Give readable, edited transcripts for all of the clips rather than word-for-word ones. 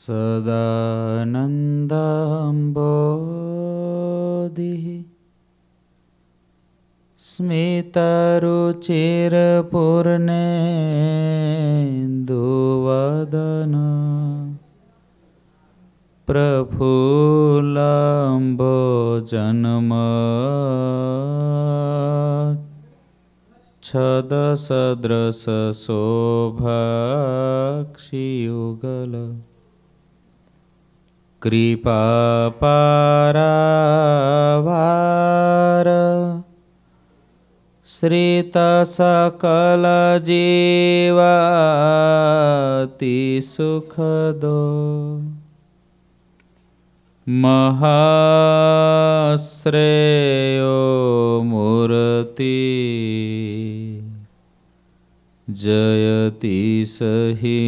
સદાનંદાંબોધિ સ્મિતરુચિરપૂર્ણેન્દુવદન પ્રફુલ્લંબોજન્મત છદસદ્રસ શોભાક્ષિયુગલ કૃપાપારાવાર શ્રિત સકલ જીવાતિ સુખદો મહાશ્રેયો મૂર્તિ જયતિ સહિ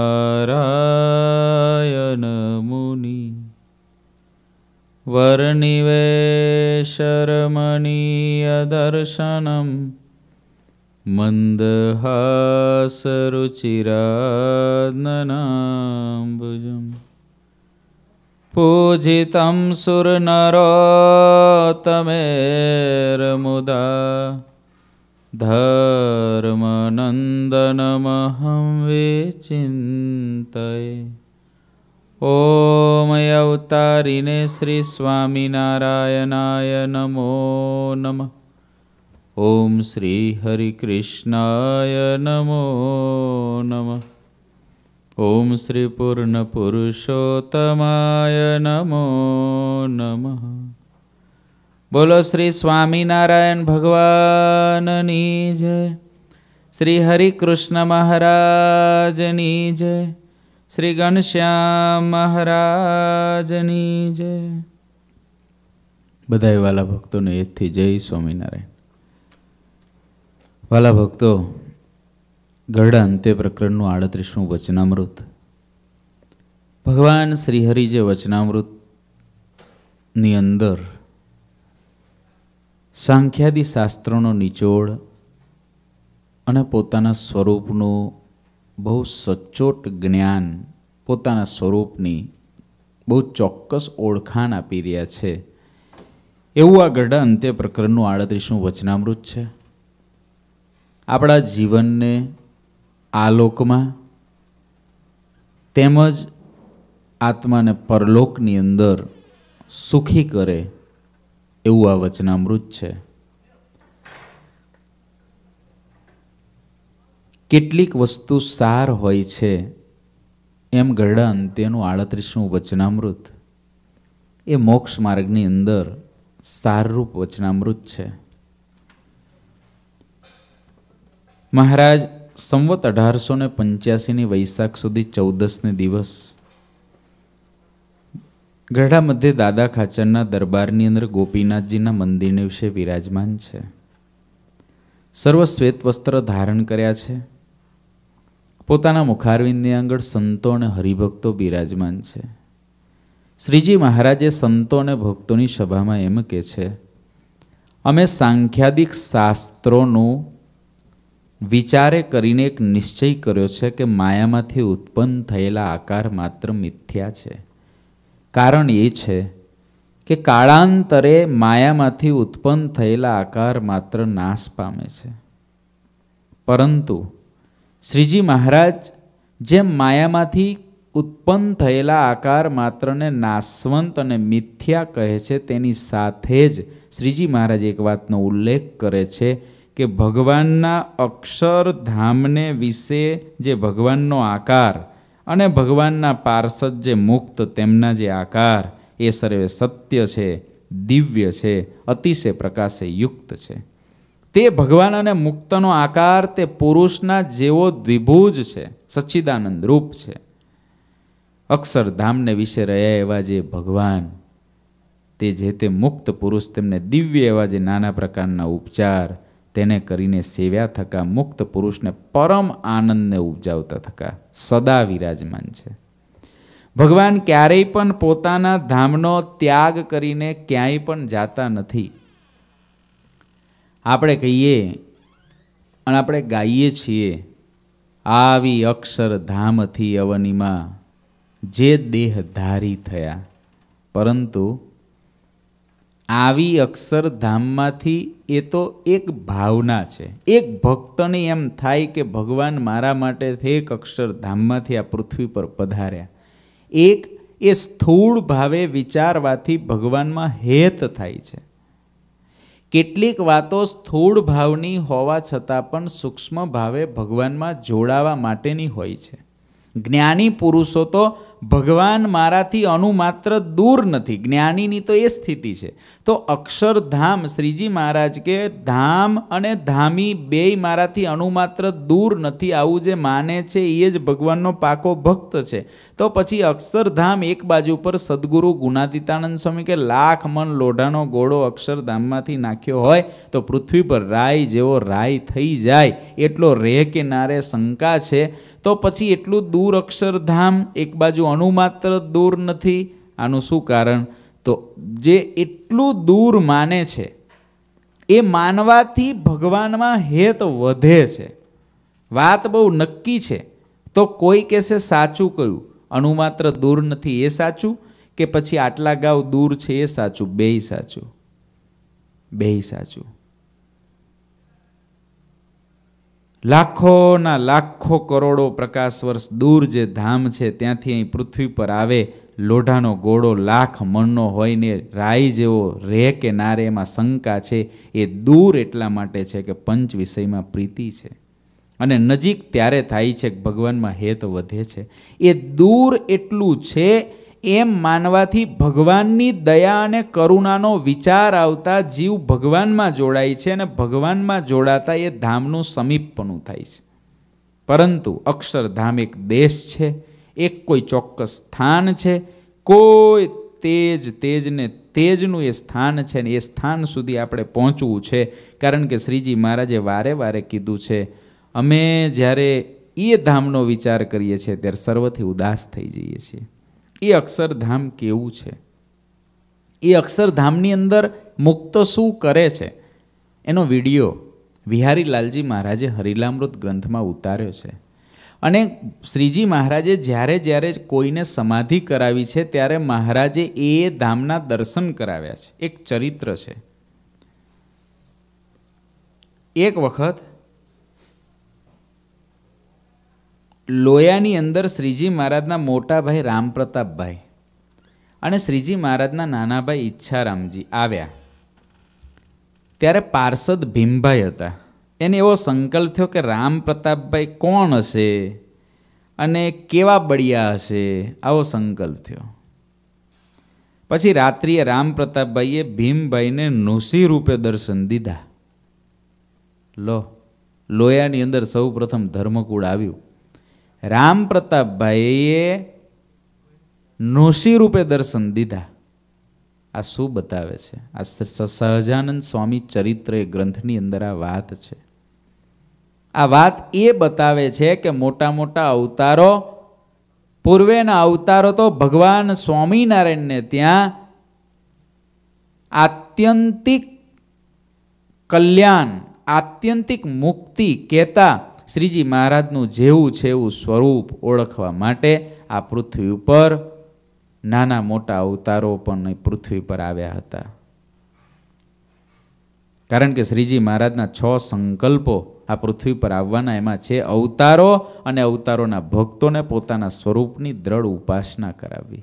નારાયણ મુનિ વર્ણિવેશરમણીય દર્શનમ મંદહાસરુચિરાનનાંબુજમ પૂજિतं સુરનરોત્તમેર્મુદા ધર્મનંદનમહં વિચિંતયે. ઓમ અવતારિને શ્રી સ્વામિનારાયણાય નમો નમઃ. ઓમ શ્રી હરિકૃષ્ણાય નમો નમઃ. ઓમ શ્રી પૂર્ણ પુરુષોત્તમાય નમો નમઃ. બોલો શ્રી સ્વામિનારાયણ ભગવાનની જય. શ્રી હરિકૃષ્ણ મહારાજની જય. શ્રી ઘનશ્યામ મહારાજની જય. બધા વાલા ભક્તોને એથી જય સ્વામિનારાયણ. વાલા ભક્તો, ગરડા અંત્ય પ્રકરણનું 38મું વચનામૃત. ભગવાન શ્રી હરિ જે વચનામૃતની અંદર સાંખ્યાદિ શાસ્ત્રોનો નિચોડ અને પોતાના સ્વરૂપનું બહુ સચોટ જ્ઞાન, પોતાના સ્વરૂપની બહુ ચોક્કસ ઓળખાણ આપી રહ્યા છે. એવું આ ગરડા અંત્ય પ્રકરણનું 38મું વચનામૃત છે. આપણા જીવનને આલોકમાં તેમજ આત્માને પરલોકની અંદર સુખી કરે એવું આ વચનામૃત છે. કેટલીક વસ્તુ સાર હોય છે, એમ ગરડા અંત્યનું 38મું વચનામૃત એ મોક્ષ માર્ગની અંદર સારરૂપ વચનામૃત છે. મહારાજ સંવત 1885ની વૈશાખ સુધી 14ને દિવસ ગઢડા મધ્ય દાદા ખાચરના દરબારની અંદર ગોપીનાથજીના મંદિરને વિશે વિરાજમાન છે. સર્વ શ્વેત વસ્ત્ર ધારણ કર્યા છે. પોતાના મુખારવિંદની આગળ સંતો અને હરિભક્તો બિરાજમાન છે. શ્રીજી મહારાજે સંતો અને ભક્તોની સભામાં એમ કહે છે, અમે સાંખ્યાદિક શાસ્ત્રોનું વિચારે કરીને એક નિશ્ચય કર્યો છે કે માયામાંથી ઉત્પન્ન થયેલા આકાર માત્ર મિથ્યા છે. કારણ એ છે કે કાળાંતરે માયામાંથી ઉત્પન્ન થયેલા આકાર માત્ર નાશ પામે છે. પરંતુ શ્રીજી મહારાજ જેમ માયામાંથી ઉત્પન્ન થયેલા આકાર માત્રને નાશવંત અને મિથ્યા કહે છે, તેની સાથે જ શ્રીજી મહારાજ એક વાતનો ઉલ્લેખ કરે છે કે ભગવાનના અક્ષરધામને વિશે જે ભગવાનનો આકાર અને ભગવાનના પાર્ષદ જે મુક્ત તેમના જે આકાર એ સર્વે સત્ય છે, દિવ્ય છે, અતિશય પ્રકાશે યુક્ત છે. તે ભગવાન અને મુક્તનો આકાર તે પુરુષના જેવો દ્વિભુજ છે, સચ્ચિદાનંદ રૂપ છે. અક્ષરધામને વિશે રહ્યા એવા જે ભગવાન, તે જે તે મુક્ત પુરુષ તેમને દિવ્ય એવા જે નાના પ્રકારના ઉપચાર તેને કરીને સેવ્યા થકા મુક્ત પુરુષને પરમ આનંદને ઉપજાવતા થકા સદા વિરાજમાન છે. ભગવાન ક્યારેય પણ પોતાના ધામનો ત્યાગ કરીને ક્યાંય પણ જાતા નથી. આપણે કહીએ અને આપણે ગાઈએ છીએ, આવી અક્ષરધામથી અવનીમાં જે દેહધારી થયા. પરંતુ આવી અક્ષરધામમાંથી એ તો એક ભાવના છે. એક ભક્તને એમ થાય કે ભગવાન મારા માટે એક અક્ષરધામમાંથી આ પૃથ્વી પર પધાર્યા. એક એ સ્થૂળ ભાવે વિચારવાથી ભગવાનમાં હેત થાય છે. કેટલીક વાતો સ્થૂળ ભાવની હોવા છતાં પણ સૂક્ષ્મ ભાવે ભગવાનમાં જોડાવા માટેની હોય છે. જ્ઞાની પુરુષો તો ભગવાન મારાથી અણુમાત્ર દૂર નથી, જ્ઞાનીની તો એ સ્થિતિ છે. તો અક્ષરધામ શ્રીજી મહારાજ કે ધામ અને ધામી બેય મારાથી અણુમાત્ર દૂર નથી, આવું જે માને છે એ જ ભગવાનનો પાકો ભક્ત છે. તો પછી અક્ષરધામ એક બાજુ પર સદગુરુ ગુણાતીતાનંદ સ્વામી કે લાખ મન લોઢાનો ગોળો અક્ષરધામમાંથી નાખ્યો હોય તો પૃથ્વી પર રાય જેવો રાય થઈ જાય એટલો રહે કે ના રહે શંકા છે. તો પછી એટલું દૂર અક્ષરધામ એક બાજુ અણુમાત્ર દૂર નથી. આનું શું કારણ? તો જે એટલું દૂર માને છે એ માનવાથી ભગવાનમાં હેત વધે છે. વાત બહુ નક્કી છે. તો કોઈ કહેશે સાચું કયું? અણુમાત્ર દૂર નથી એ સાચું કે પછી આટલા ગાઉ દૂર છે એ સાચું? બેય સાચું, બેય સાચું. લાખોના લાખો કરોડો પ્રકાશ વર્ષ દૂર જે ધામ છે ત્યાંથી અહીં પૃથ્વી પર આવે લોઢાનો ગોળો લાખ મણનો હોય ને રાઈ જેવો રહે કે ના રહે એમાં શંકા છે. એ દૂર એટલા માટે છે કે પંચ વિષયમાં પ્રીતિ છે અને નજીક ત્યારે થાય છે કે ભગવાનમાં હેત વધે છે. એ દૂર એટલું છે એમ માનવાથી ભગવાનની દયા અને કરુણાનો વિચાર આવતા જીવ ભગવાનમાં જોડાય છે અને ભગવાનમાં જોડાતા એ ધામનું સમીપપણું થાય છે. પરંતુ અક્ષરધામ એક દેશ છે, એક કોઈ ચોક્કસ સ્થાન છે, કોઈ તેજને તેજનું એ સ્થાન છે ને એ સ્થાન સુધી આપણે પહોંચવું છે. કારણ કે શ્રીજી મહારાજે વારે વારે કીધું છે અમે જ્યારે એ ધામનો વિચાર કરીએ છીએ ત્યારે સર્વથી ઉદાસ થઈ જઈએ છીએ. એ અક્ષરધામ કેવું છે? એ અક્ષરધામની અંદર મુક્ત શું કરે છે એનો વિડીયો વિહારી લાલજી મહારાજે હરિલામૃત ગ્રંથમાં ઉતાર્યો છે. અને શ્રીજી મહારાજે જ્યારે જ્યારે કોઈને સમાધિ કરાવી છે ત્યારે મહારાજે એ ધામના દર્શન કરાવ્યા છે. એક ચરિત્ર છે. એક વખત લોયાની અંદર શ્રીજી મહારાજના મોટા ભાઈ રામપ્રતાપભાઈ અને શ્રીજી મહારાજના નાના ભાઈ ઈચ્છારામજી આવ્યા. ત્યારે પાર્ષદ ભીમભાઈ હતા. એને એવો સંકલ્પ થયો કે રામપ્રતાપભાઈ કોણ હશે અને કેવા બળિયા હશે, આવો સંકલ્પ થયો. પછી રાત્રિએ રામપ્રતાપભાઈએ ભીમભાઈને નૃસિંહ રૂપે દર્શન દીધા. લોયાની અંદર સૌ પ્રથમ ધર્મકૂળ આવ્યું. રામપ્રતાપભાઈએ નૃસિંહ રૂપે દર્શન દીધા. આ શું બતાવે છે? આ સહજાનંદ સ્વામી ચરિત્ર એ ગ્રંથની અંદર આ વાત છે. આ વાત એ બતાવે છે કે મોટા મોટા અવતારો, પૂર્વેના અવતારો તો ભગવાન સ્વામિનારાયણને ત્યાં આત્યંતિક કલ્યાણ, આત્યંતિક મુક્તિ કહેતા શ્રીજી મહારાજનું જેવું છે એવું સ્વરૂપ ઓળખવા માટે આ પૃથ્વી ઉપર નાના મોટા અવતારો પણ પૃથ્વી પર આવ્યા હતા. કારણ કે શ્રીજી મહારાજના 6 સંકલ્પો આ પૃથ્વી પર આવવાના એમાં છે અવતારો અને અવતારોના ભક્તોને પોતાના સ્વરૂપની દ્રઢ ઉપાસના કરાવવી.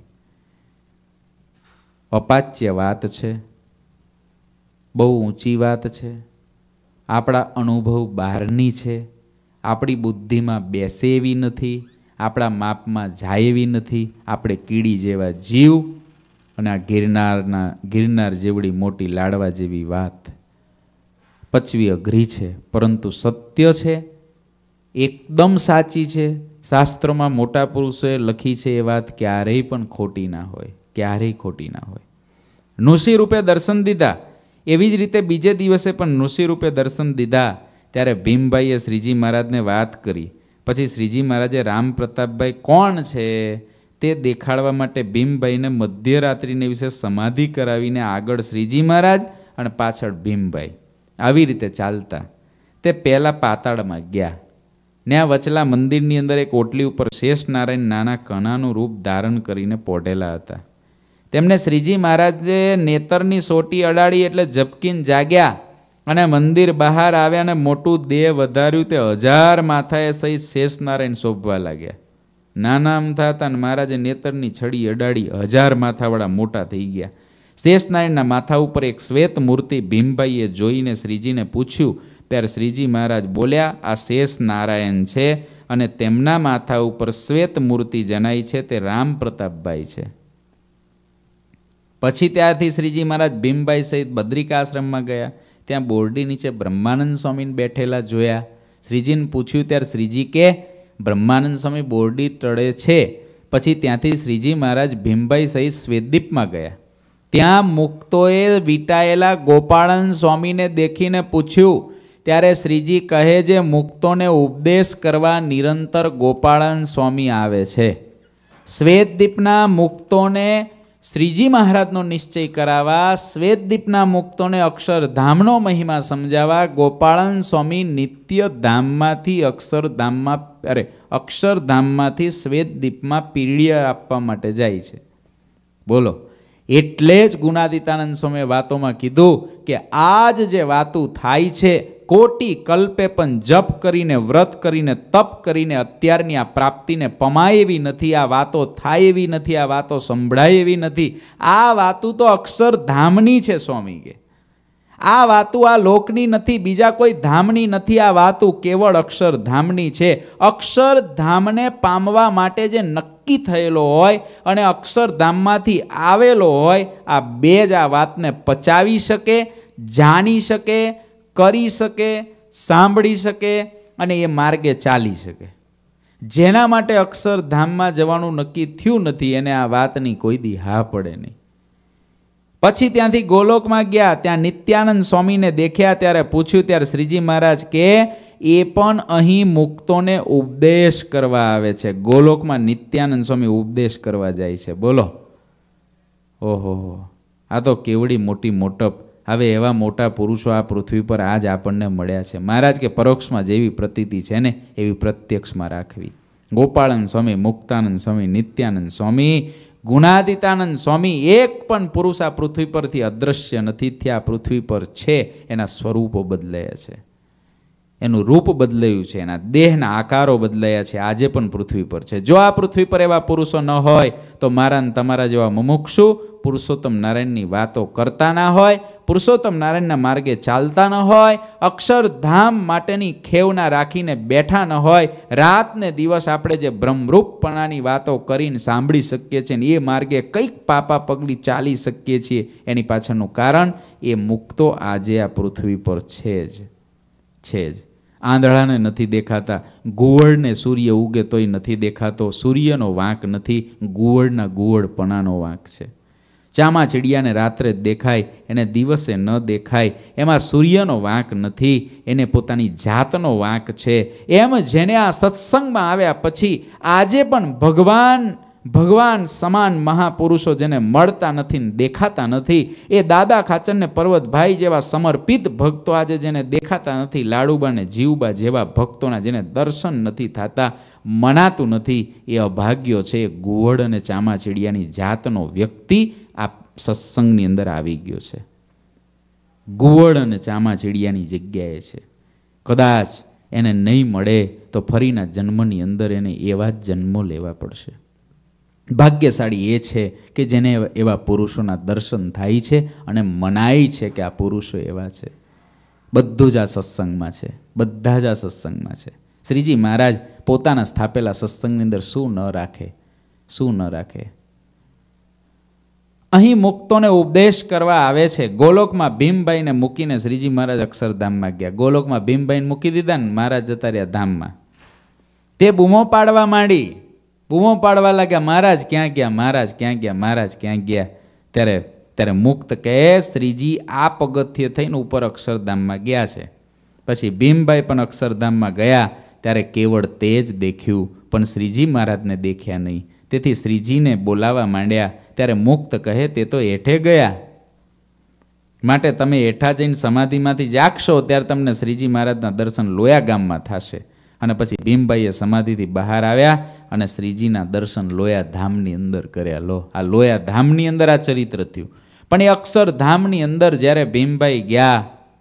અપાચ્ય વાત છે, બહુ ઊંચી વાત છે, આપણા અનુભવ બહારની છે, આપણી બુદ્ધિમાં બેસે એવી નથી, આપણા માપમાં જાય એવી નથી. આપણે કીડી જેવા જીવ અને આ ગિરનાર જેવડી મોટી લાડવા જેવી વાત પચવી અઘરી છે, પરંતુ સત્ય છે, એકદમ સાચી છે. શાસ્ત્રોમાં મોટા પુરુષોએ લખી છે એ વાત ક્યારેય પણ ખોટી ના હોય, ક્યારેય ખોટી ના હોય. નૃસિંહ રૂપે દર્શન દીધા. એવી જ રીતે બીજે દિવસે પણ નૃસિંહ રૂપે દર્શન દીધા. ત્યારે ભીમભાઈએ શ્રીજી મહારાજને વાત કરી. પછી શ્રીજી મહારાજે રામપ્રતાપભાઈ કોણ છે તે દેખાડવા માટે ભીમભાઈને મધ્યરાત્રિને વિશે સમાધિ કરાવીને આગળ શ્રીજી મહારાજ અને પાછળ ભીમભાઈ આવી રીતે ચાલતા તે પહેલાં પાતાળમાં ગયા. ને આ વચલા મંદિરની અંદર એક ઓટલી ઉપર શેષનારાયણ નાના કણાનું રૂપ ધારણ કરીને પોઢેલા હતા. તેમને શ્રીજી મહારાજે નેતરની સોટી અડાડી એટલે ઝબકીને જાગ્યા અને મંદિર બહાર આવ્યા અને મોટું દેહ વધાર્યું. તે 1000 માથાએ સહિત શેષનારાયણ શોભવા લાગ્યા. નાના અમથા હતા અને મહારાજે નેતરની છડી અડાડી 1000 માથાવાળા મોટા થઈ ગયા. શેષનારાયણના માથા ઉપર એક શ્વેત મૂર્તિ ભીમભાઈએ જોઈને શ્રીજીને પૂછ્યું. ત્યારે શ્રીજી મહારાજ બોલ્યા, આ શેષનારાયણ છે અને તેમના માથા ઉપર શ્વેત મૂર્તિ જણાય છે તે રામ પ્રતાપભાઈ છે. પછી ત્યારથી શ્રીજી મહારાજ ભીમભાઈ સહિત બદ્રિકાશ્રમમાં ગયા. ત્યાં બોરડી નીચે બ્રહ્માનંદ સ્વામીને બેઠેલા જોયા. શ્રીજીને પૂછ્યું ત્યારે શ્રીજી કે બ્રહ્માનંદ સ્વામી બોરડી તળે છે. પછી ત્યાંથી શ્રીજી મહારાજ ભીમભાઈ સહિત શ્વેતદીપમાં ગયા. ત્યાં મુક્તોએ વીંટાયેલા ગોપાળન સ્વામીને દેખીને પૂછ્યું. ત્યારે શ્રીજી કહે જે મુક્તોને ઉપદેશ કરવા નિરંતર ગોપાળન સ્વામી આવે છે. શ્વેતદીપના મુક્તોને શ્રીજી મહારાજનો નિશ્ચય કરાવવા, શ્વેતદીપના મુક્તોને અક્ષરધામનો મહિમા સમજાવવા ગોપાળન સ્વામી નિત્ય ધામમાંથી અક્ષરધામમાંથી શ્વેતદીપમાં પીડિયા આપવા માટે જાય છે. બોલો, એટલે જ ગુણાદિતાનંદ સ્વામીએ વાતોમાં કીધું કે આજ જે વાતું થાય છે, કોટી કલ્પે પણ જપ કરીને, વ્રત કરીને, તપ કરીને અત્યારની આ પ્રાપ્તિને પમાય એવી નથી, આ વાતો થાય એવી નથી, આ વાતો સંભળાય એવી નથી. આ વાતું તો અક્ષરધામની છે સ્વામી કે. આ વાતું આ લોકની નથી, બીજા કોઈ ધામની નથી. આ વાતું કેવળ અક્ષરધામની છે. અક્ષરધામને પામવા માટે જે નક્કી થયેલો હોય અને અક્ષરધામમાંથી આવેલો હોય, આ બે જ આ વાતને પચાવી શકે, જાણી શકે, કરી શકે, સાંભળી શકે અને એ માર્ગે ચાલી શકે. જેના માટે અક્ષરધામમાં જવાનું નક્કી થયું નથી એને આ વાતની કોઈ દી હા પડે નહીં. પછી ત્યાંથી ગોલોકમાં ગયા. ત્યાં નિત્યાનંદ સ્વામીને દેખ્યા. ત્યારે પૂછ્યું. ત્યારે શ્રીજી મહારાજ કે એ પણ અહીં મુક્તોને ઉપદેશ કરવા આવે છે. ગોલોકમાં નિત્યાનંદ સ્વામી ઉપદેશ કરવા જાય છે. બોલો, ઓહો, આ તો કેવડી મોટી મોટપ. હવે એવા મોટા પુરુષો આ પૃથ્વી પર આજ આપણને મળ્યા છે. મહારાજ કે પરોક્ષમાં જેવી પ્રતીતિ છે ને એવી પ્રત્યક્ષમાં રાખવી. ગોપાળન સ્વામી, મુક્તાનંદ સ્વામી, નિત્યાનંદ સ્વામી, ગુણાદિતાનંદ સ્વામી, એક પણ પુરુષ આ પૃથ્વી પરથી અદૃશ્ય નથી થયા. પૃથ્વી પર છે, એના સ્વરૂપો બદલાયા છે, એનું રૂપ બદલાયું છે, એના દેહના આકારો બદલાયા છે. આજે પણ પૃથ્વી પર છે. જો આ પૃથ્વી પર એવા પુરુષો ન હોય તો મારા ને તમારા જેવા મુમુક્ષુ પુરુષોત્તમ નારાયણની વાતો કરતા ના હોય, પુરુષોત્તમ નારાયણના માર્ગે ચાલતા ન હોય, અક્ષરધામ માટેની ખેવના રાખીને બેઠા ન હોય, રાત ને દિવસ આપણે જે બ્રહ્મરૂપપણાની વાતો કરીને સાંભળી શકીએ છીએ ને એ માર્ગે કંઈક પાપા પગલી ચાલી શકીએ છીએ, એની પાછળનું કારણ એ મુક્તો આજે આ પૃથ્વી પર છે જ. આંધળાને નથી દેખાતા, ગુવળને સૂર્ય ઉગે તોય નથી દેખાતો. સૂર્યનો વાંક નથી, ગુવળના ગુવળપણાનો વાંક છે. ચામાચીડિયાને રાત્રે દેખાય, એને દિવસે ન દેખાય, એમાં સૂર્યનો વાંક નથી, એને પોતાની જાતનો વાંક છે. એમ જેને આ સત્સંગમાં આવ્યા પછી આજે પણ ભગવાન સમાન મહાપુરુષો જેને મળતા નથી ને દેખાતા નથી, એ દાદા ખાચરને પર્વતભાઈ જેવા સમર્પિત ભક્તો આજે જેને દેખાતા નથી, લાડુબા ને જીવબા જેવા ભક્તોના જેને દર્શન નથી થતા, મનાતું નથી, એ અભાગ્યો છે. ગુવળ અને ચામાચીડિયાની જાતનો વ્યક્તિ આ સત્સંગની અંદર આવી ગયો છે. ગુવળ અને ચામાચીડિયાની જગ્યાએ છે. કદાચ એને નહીં મળે તો ફરીના જન્મની અંદર એને એવા જ જન્મો લેવા પડશે. ભાગ્યશાળી એ છે કે જેને એવા પુરુષોના દર્શન થાય છે અને મનાય છે કે આ પુરુષો એવા છે. બધું જ આ સત્સંગમાં છે, બધા જ આ સત્સંગમાં છે. શ્રીજી મહારાજ પોતાના સ્થાપેલા સત્સંગની અંદર શું ન રાખે. અહીં મુક્તોને ઉપદેશ કરવા આવે છે. ગોલોકમાં ભીમભાઈને મૂકીને શ્રીજી મહારાજ અક્ષરધામમાં ગયા. ગોલોકમાં ભીમભાઈને મૂકી દીધા ને મહારાજ જતા રહ્યા ધામમાં. તે બૂમો પાડવા માંડી, બૂમો પાડવા લાગ્યા, મહારાજ ક્યાં ગયા, મહારાજ ક્યાં ગયા, મહારાજ ક્યાં ગયા. ત્યારે મુક્ત કહે શ્રીજી આ પગથિયે થઈને ઉપર અક્ષરધામમાં ગયા છે. પછી ભીમભાઈ પણ અક્ષરધામમાં ગયા. ત્યારે કેવળ તે જ દેખ્યું, પણ શ્રીજી મહારાજને દેખ્યા નહીં. તેથી શ્રીજીને બોલાવા માંડ્યા. ત્યારે મુક્ત કહે તે તો હેઠે ગયા, માટે તમે હેઠા જઈને સમાધિમાંથી જાગશો ત્યારે તમને શ્રીજી મહારાજના દર્શન લોયા ગામમાં થશે. અને પછી ભીમભાઈએ સમાધિથી બહાર આવ્યા અને શ્રીજીના દર્શન લોયા ધામની અંદર કર્યા. લો, આ લોયા ધામની અંદર આ ચરિત્ર થયું. પણ એ અક્ષરધામની અંદર જ્યારે ભીમભાઈ ગયા,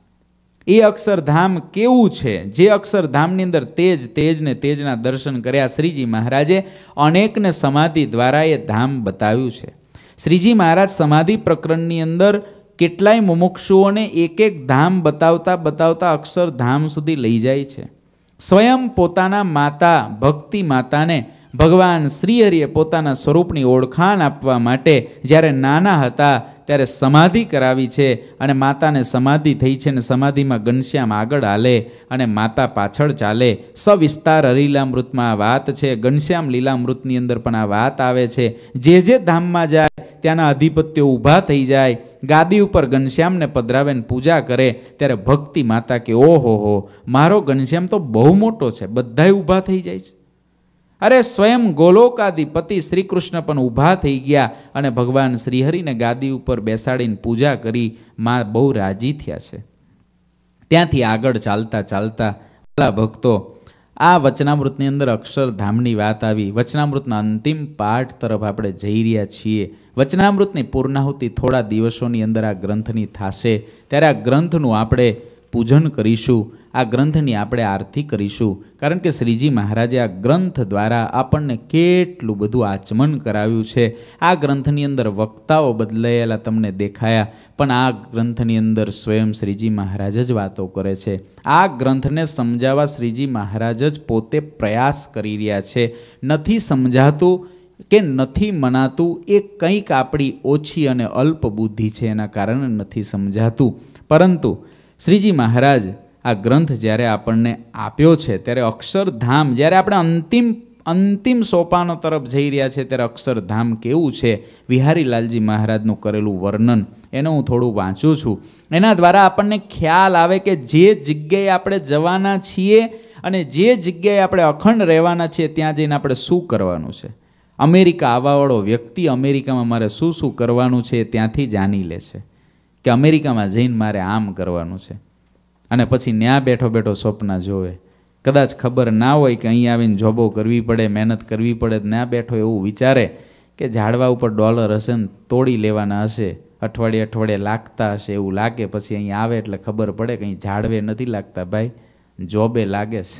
એ અક્ષરધામ કેવું છે? જે અક્ષરધામની અંદર તેજ ને તેજના દર્શન કર્યા. શ્રીજી મહારાજે અનેકને સમાધિ દ્વારા એ ધામ બતાવ્યું છે. શ્રીજી મહારાજ સમાધિ પ્રકરણની અંદર કેટલાય મુમુક્ષુઓને એક એક ધામ બતાવતા બતાવતા અક્ષરધામ સુધી લઈ જાય છે. સ્વયં પોતાના માતા ભક્તિ માતાને ભગવાન શ્રીહરિએ પોતાના સ્વરૂપની ઓળખાણ આપવા માટે જ્યારે નાના હતા ત્યારે સમાધિ કરાવી છે અને માતાને સમાધિ થઈ છે. ને સમાધિમાં ઘનશ્યામ આગળ હાલે અને માતા પાછળ ચાલે. સવિસ્તાર હરિલીલામૃતમાં આ વાત છે. ઘનશ્યામ લીલામૃતની અંદર પણ આ વાત આવે છે. જે ધામમાં જાય ત્યાંના અધિપત્યો ઊભા થઈ જાય, ગાદી ઉપર ઘનશ્યામને પધરાવે ને પૂજા કરે, ત્યારે ભક્તિ માતા કે ઓહો, મારો ઘનશ્યામ તો બહુ મોટો છે. બધાય ઊભા થઈ જાય છે. અરે સ્વયં ગોલોકાધિપતિ શ્રી કૃષ્ણ પણ ઊભા થઈ ગયા અને ભગવાન શ્રીહરિને ગાદી ઉપર બેસાડીને પૂજા કરી. માં બહુ રાજી થયા છે. ત્યાંથી આગળ ચાલતા ચાલતા ભક્તો આ વચનામૃતની અંદર અક્ષરધામની વાત આવી. વચનામૃતના અંતિમ પાઠ તરફ આપણે જઈ રહ્યા છીએ. વચનામૃતની પૂર્ણાહુતિ થોડા દિવસોની અંદર આ ગ્રંથની થશે. ત્યારે આ ગ્રંથનું આપણે પૂજન કરીશું, આ ગ્રંથની આપણે આરતી કરીશું. કારણ કે શ્રીજી મહારાજે આ ગ્રંથ દ્વારા આપણને કેટલું બધું આચમન કરાવ્યું છે. આ ગ્રંથની અંદર વક્તાઓ બદલાયેલા તમને દેખાયા, પણ આ ગ્રંથની અંદર સ્વયં શ્રીજી મહારાજ જ વાતો કરે છે. આ ગ્રંથને સમજાવવા શ્રીજી મહારાજ જ પોતે પ્રયાસ કરી રહ્યા છે. નથી સમજાતું કે નથી મનાતું, એ કંઈક આપણી ઓછી અને અલ્પ બુદ્ધિ છે, એના કારણે નથી સમજાતું. પરંતુ શ્રીજી મહારાજ આ ગ્રંથ જ્યારે આપણને આપ્યો છે ત્યારે અક્ષરધામ, જ્યારે આપણે અંતિમ સોપાનો તરફ જઈ રહ્યા છે ત્યારે અક્ષરધામ કેવું છે, વિહારીલાલજી મહારાજનું કરેલું વર્ણન એને હું થોડું વાંચું છું. એના દ્વારા આપણને ખ્યાલ આવે કે જે જગ્યાએ આપણે જવાના છીએ અને જે જગ્યાએ આપણે અખંડ રહેવાના છીએ ત્યાં જઈને આપણે શું કરવાનું છે. અમેરિકા આવવાવાળો વ્યક્તિ અમેરિકામાં મારે શું શું કરવાનું છે ત્યાંથી જાણી લે છે કે અમેરિકામાં જઈને મારે આમ કરવાનું છે. અને પછી ન્યા બેઠો બેઠો સ્વપ્ન જોવે. કદાચ ખબર ના હોય કે અહીં આવીને જોબો કરવી પડે, મહેનત કરવી પડે, ત્યાં બેઠો એવું વિચારે કે ઝાડવા ઉપર ડોલર હશે ને તોડી લેવાના હશે, અઠવાડિયે લાગતા હશે એવું લાગે. પછી અહીં આવે એટલે ખબર પડે કે અહીં ઝાડવે નથી લાગતા ભાઈ, જોબે લાગે છે.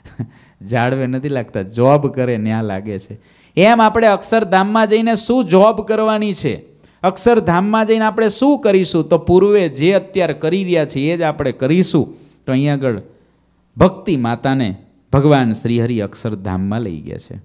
ઝાડવે નથી લાગતા, જોબ કરે ન્યા લાગે છે. એમ આપણે અક્ષરધામમાં જઈને શું જોબ કરવાની છે, અક્ષરધામમાં જઈને આપણે શું કરીશું, તો પૂર્વે જે અત્યારે કરી રહ્યા છીએ એ જ આપણે કરીશું. તો અહીંયા આગળ ભક્તિ માતાને ભગવાન શ્રીહરિ અક્ષરધામમાં લઈ ગયા છે.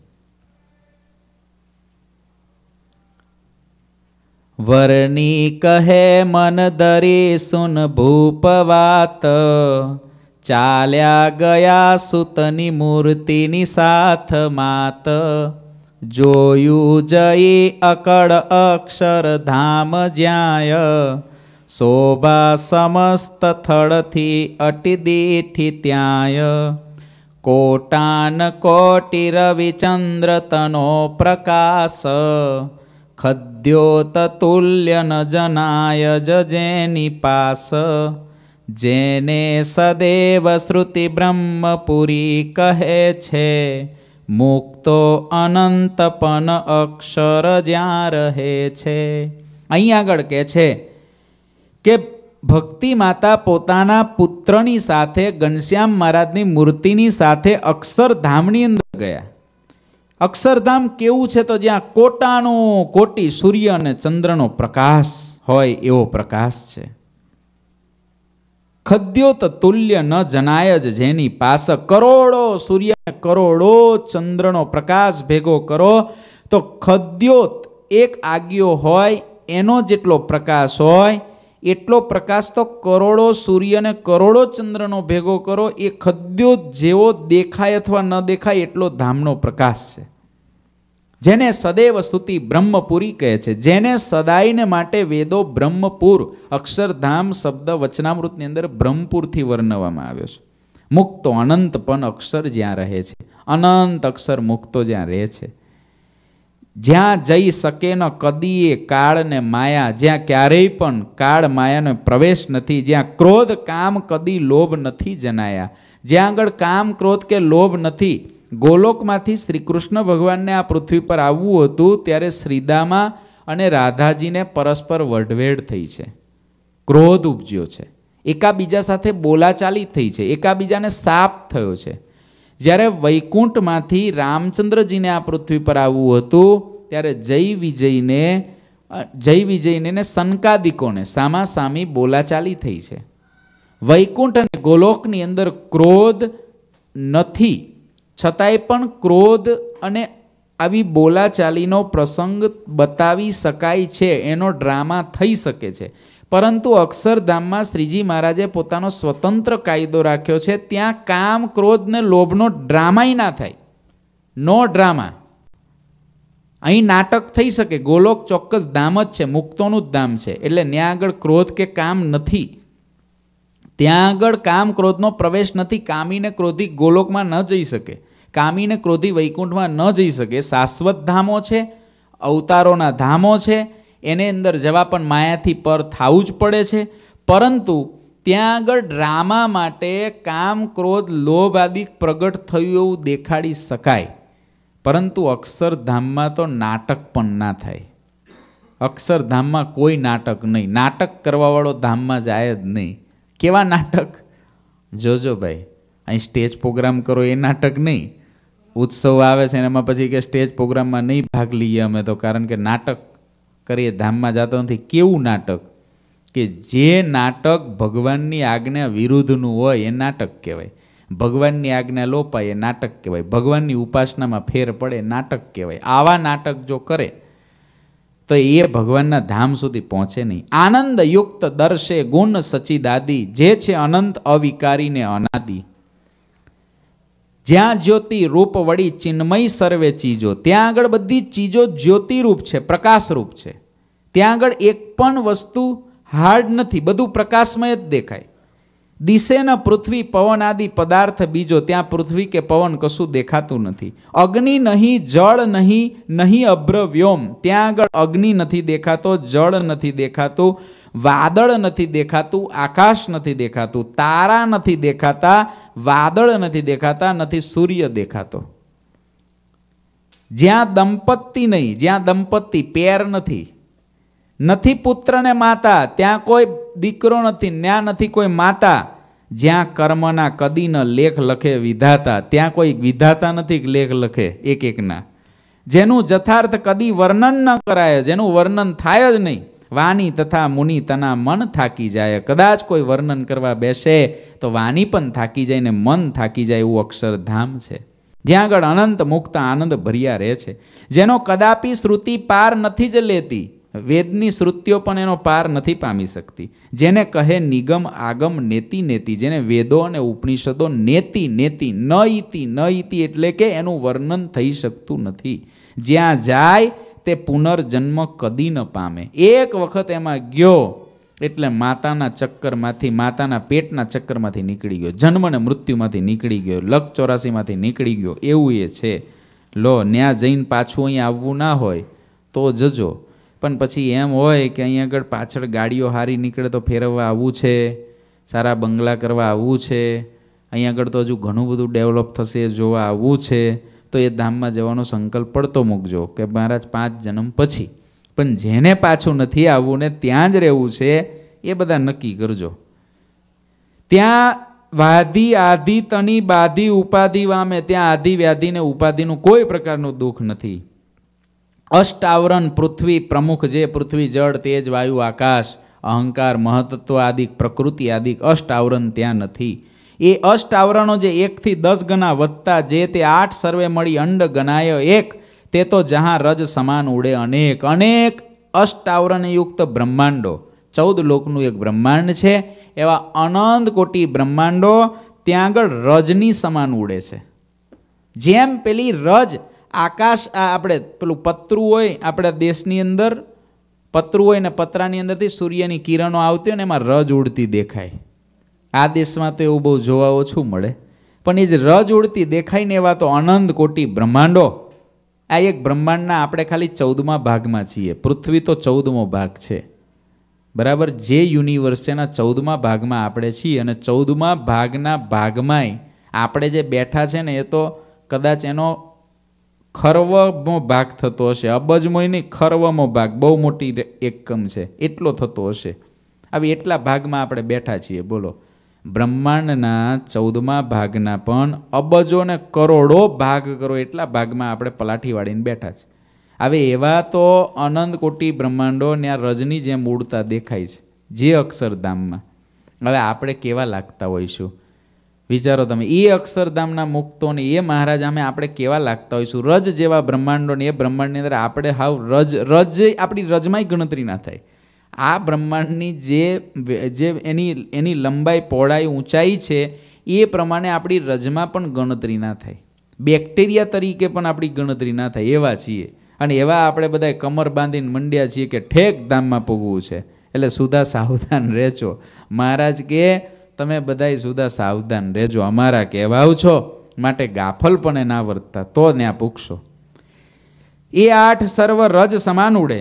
વરની કહે મન દરે સુન ભૂપવાત, ચાલ્યા ગયા સુતની મૂર્તિની સાથ માત. જોયું જઈ અકળ અક્ષરધામ જ્યાય, શોભા સમસ્ત થળથી અટી દીઠી ત્યાય. કોટાન કોટિ રવિચંદ્ર તનો પ્રકાશ, ખદ્યોત તુલ્ય ન જનાય જેની પાસ. જેને સદેવ શ્રુતિ બ્રહ્મપુરી કહે છે, મુક્તો અનંતપન અક્ષર જ્યાં રહે છે. અહીં આગળ કહે છે કે ભક્તિ માતા પોતાના પુત્રની સાથે ઘનશ્યામ મહારાજની મૂર્તિની સાથે અક્ષરધામની અંદર ગયા. અક્ષરધામ કેવું છે, તો જ્યાં કોટાનો કોટી સૂર્ય અને ચંદ્રનો પ્રકાશ હોય એવો પ્રકાશ છે. ખદ્યોત તુલ્ય ન જનાય જ જેની પાસ. કરોડો સૂર્ય કરોડો ચંદ્રનો પ્રકાશ ભેગો કરો તો ખદ્યોત એક આગિયો હોય એનો જેટલો પ્રકાશ હોય એટલો પ્રકાશ તો કરોડો સૂર્ય અને કરોડો ચંદ્રનો ભેગો કરો, એ ખદ્યોત જેવો દેખાય અથવા ન દેખાય એટલો ધામનો પ્રકાશ છે. જેને સદૈવ સ્તુતિ બ્રહ્મપુરી કહે છે, જેને સદાયને માટે વેદો બ્રહ્મપુર, અક્ષરધામ શબ્દ વચનામૃતની અંદર બ્રહ્મપુરથી વર્ણવવામાં આવ્યો છે. મુક્તો અનંત પણ અક્ષર જ્યાં રહે છે, અનંત અક્ષર મુક્તો જ્યાં રહે છે, જ્યાં જઈ શકે ન કદીએ કાળ ને માયા, જ્યાં ક્યારેય પણ કાળ માયાનો પ્રવેશ નથી, જ્યાં ક્રોધ કામ કદી લોભ નથી જનાયા, જ્યાં આગળ કામ, ક્રોધ કે લોભ નથી. ગોલોકમાંથી શ્રી કૃષ્ણ ભગવાનને આ પૃથ્વી પર આવવું હતું ત્યારે શ્રીદામા અને રાધાજીને પરસ્પર વઢવેડ થઈ છે, ક્રોધ ઉપજ્યો છે, એકાબીજા સાથે બોલાચાલી થઈ છે, એકાબીજાને શાપ થયો છે. જ્યારે વૈકુંઠમાંથી રામચંદ્રજીને આ પૃથ્વી પર આવવું હતું ત્યારે જય વિજયને સનકાદિકોને સામાસામી બોલાચાલી થઈ છે. વૈકુંઠ અને ગોલોકની અંદર ક્રોધ નથી, છતાંય પણ ક્રોધ અને આવી બોલાચાલીનો પ્રસંગ બતાવી શકાય છે, એનો ડ્રામા થઈ શકે છે. પરંતુ અક્ષરધામમાં શ્રીજી મહારાજે પોતાનો સ્વતંત્ર કાયદો રાખ્યો છે. ત્યાં કામ, ક્રોધ ને લોભનો ડ્રામાય ના થાય, નો ડ્રામા. અહીં નાટક થઈ શકે. ગોલોક ચોક્કસ ધામ જ છે, મુક્તોનું જ ધામ છે, એટલે ત્યાં આગળ ક્રોધ કે કામ નથી. ત્યાં આગળ કામ, ક્રોધનો પ્રવેશ નથી. કામી ને ક્રોધી ગોલોકમાં ન જઈ શકે, કામી ને ક્રોધી વૈકુંઠમાં ન જઈ શકે. શાશ્વત ધામો છે, અવતારોના ધામો છે, એને અંદર જવા પણ માયાથી પર થવું જ પડે છે. પરંતુ ત્યાં આગળ ડ્રામા માટે કામ, ક્રોધ, લોભ આદિ પ્રગટ થયું એવું દેખાડી શકાય. પરંતુ અક્ષરધામમાં તો નાટક પણ ના થાય. અક્ષરધામમાં કોઈ નાટક નહીં. નાટક કરવાવાળો ધામમાં જાય જ નહીં. કેવા નાટક જોજો ભાઈ, અહીં સ્ટેજ પ્રોગ્રામ કરો એ નાટક નહીં. ઉત્સવ આવે છે એમાં પછી કે સ્ટેજ પ્રોગ્રામમાં નહીં ભાગ લઈએ અમે તો, કારણ કે નાટક કરીએ, ધામમાં જતો નથી. કેવું નાટક? કે જે નાટક ભગવાનની આજ્ઞા વિરુદ્ધનું હોય એ નાટક કહેવાય. ભગવાનની આજ્ઞા લોપાય એ નાટક કહેવાય. ભગવાનની ઉપાસનામાં ફેર પડે એ નાટક કહેવાય. આવા નાટક જો કરે તો એ ભગવાનના ધામ સુધી પહોંચે નહીં. આનંદ યુક્ત દર્શે ગુણ સચિદાદી, જે છે અનંત અવિકારીને અનાદિ. જ્યાં જ્યોતિ રૂપ વળી ચિન્મય સર્વે ચીજો, ત્યાં આગળ બધી ચીજો જ્યોતિરૂપ છે, પ્રકાશરૂપ છે. ત્યાં આગળ એક પણ વસ્તુ હાર્ડ નથી, બધું પ્રકાશમય જ દેખાય. દિશે ન પૃથ્વી પવન આદિ પદાર્થ બીજો, ત્યાં પૃથ્વી કે પવન કશું દેખાતું નથી. અગ્નિ નહીં, જળ નહીં, નહીં અભ્ર વ્યોમ, ત્યાં આગળ અગ્નિ નથી દેખાતો, જળ નથી દેખાતું, વાદળ નથી દેખાતું, આકાશ નથી દેખાતું, તારા નથી દેખાતા, વાદળ નથી દેખાતા, નથી સૂર્ય દેખાતો. જ્યાં દંપતી નહીં, જ્યાં દંપતી પેર નથી, નથી પુત્ર ને માતા, ત્યાં કોઈ દીકરો નથી, ત્યાં નથી કોઈ માતા. જ્યાં કર્મના કદી ન લેખ લખે વિધાતા, ત્યાં કોઈ વિધાતા નથી લેખ લખે એક એકના. જેનું જથાર્થ કદી વર્ણન ન કરાય, જેનું વર્ણન થાય જ નહીં. વાણી તથા મુનિ તના મન થાકી જાય, કદાચ કોઈ વર્ણન કરવા બેસે તો વાણી પણ થાકી જાય ને મન થાકી જાય, એવું અક્ષરધામ છે. જ્યાં આગળ અનંત મુક્ત આનંદ ભર્યા રહે છે. જેનો કદાપી શ્રુતિ પાર નથી જ લેતી, વેદની શ્રુતિઓ પણ એનો પાર નથી પામી શકતી. જેને કહે નિગમ આગમ નેતિ નેતિ, જેને વેદો અને ઉપનિષદો નેતિ નેતિ ન ઇતિ એટલે કે એનું વર્ણન થઈ શકતું નથી. જ્યાં જાય તે પુનર્જન્મ કદી ન પામે. એક વખત એમાં ગયો એટલે માતાના ચક્કરમાંથી, માતાના પેટના ચક્કરમાંથી નીકળી ગયો, જન્મ અને મૃત્યુમાંથી નીકળી ગયો, લક 84માંથી નીકળી ગયો, એવું એ છે. લો, ન્યા જઈને પાછું અહીંયા આવવું ના હોય તો જજો. પણ પછી એમ હોય કે અહીંયા આગળ પાછળ ગાડીઓ હારી નીકળે તો ફેરવવા આવવું છે, સારા બંગલા કરવા આવવું છે, અહીંયા આગળ તો હજુ ઘણું બધું ડેવલપ થશે જોવા આવવું છે, તો એ ધામમાં જવાનો સંકલ્પ પડતો મૂકજો કે મહારાજ 5 જન્મ પછી. પણ જેને પાછું નથી આવવું ને ત્યાં જ રહેવું છે એ બધા નક્કી કરજો. ત્યાં વાધી આધિ તની બાધી ઉપાધિ વામે, ત્યાં આધિ વ્યાધિ ને ઉપાધિનું કોઈ પ્રકારનું દુઃખ નથી. અષ્ટાવરણ પૃથ્વી પ્રમુખ, જે પૃથ્વી જળ તેજ વાયુ આકાશ અહંકાર મહતત્વ આદિ પ્રકૃતિ આદિ અષ્ટાવરણ ત્યાં નથી. એ અષ્ટાવરણો જે 1 થી 10 ગણા વધતા, જે તે 8 સર્વે મળી અંડ ગણાય એક, તે તો જહાં રજ સમાન ઉડે અનેક. અનેક અષ્ટાવરણયુક્ત બ્રહ્માંડો, 14 લોકનું એક બ્રહ્માંડ છે, એવા અનંત કોટી બ્રહ્માંડો ત્યાં આગળ રજની સમાન ઉડે છે. જેમ પેલી રજ આકાશ, આપણે પેલું પતરું હોય, આપણા દેશની અંદર પતરું હોય ને પતરાની અંદરથી સૂર્યની કિરણો આવતી હોય ને એમાં રજ ઉડતી દેખાય. આ દેશમાં તો એવું બહુ જોવા ઓછું મળે, પણ એ જ રજ ઉડતી દેખાય ને એવા તો અનંત કોટી બ્રહ્માંડો. આ એક બ્રહ્માંડના આપણે ખાલી 14મા ભાગમાં છીએ. પૃથ્વી તો 14મો ભાગ છે, બરાબર. જે યુનિવર્સ છે એના 14મા ભાગમાં આપણે છીએ, અને 14મા ભાગના ભાગમાંય આપણે જે બેઠા છે ને એ તો કદાચ એનો ખરવમો ભાગ થતો હશે, અબજમોય નહીં, ખરવમો ભાગ, બહુ મોટી એકમ છે એટલો થતો હશે. આવી એટલા ભાગમાં આપણે બેઠા છીએ. બોલો, બ્રહ્માંડના 14મા ભાગના પણ અબજો ને કરોડો ભાગ કરો એટલા ભાગમાં આપણે પલાઠી વાળીને બેઠા છે. હવે એવા તો અનંત કોટી બ્રહ્માંડો ત્યાં રજની જેમ ઉડતા દેખાય છે જે અક્ષરધામમાં. હવે આપણે કેવા લાગતા હોઈશું વિચારો તમે. એ અક્ષરધામના મુક્તોને એ મહારાજ અમે આપણે કેવા લાગતા હોઈશું. રજ જેવા બ્રહ્માંડોને એ બ્રહ્માંડની અંદર આપણે હાવ રજ આપણી રજમાંય ગણતરી ના થાય. આ બ્રહ્માંડની જે એની લંબાઈ, પહોળાઈ, ઊંચાઈ છે એ પ્રમાણે આપણી રજમાં પણ ગણતરી ના થાય. બેક્ટેરિયા તરીકે પણ આપણી ગણતરી ના થાય એવા છીએ. અને એવા આપણે બધા કમર બાંધીને મંડ્યા છીએ કે ઠેક ધામમાં પૂગવું છે. એટલે સુધા સાવધાન રહેજો. મહારાજ કે તમે બધાય સુધા સાવધાન રહેજો, અમારા કહેવાવ છો માટે ગાફલપણે ના વર્તતા તો ત્યાં પૂગશો. એ 8 સર્વ રજ સમાન ઉડે,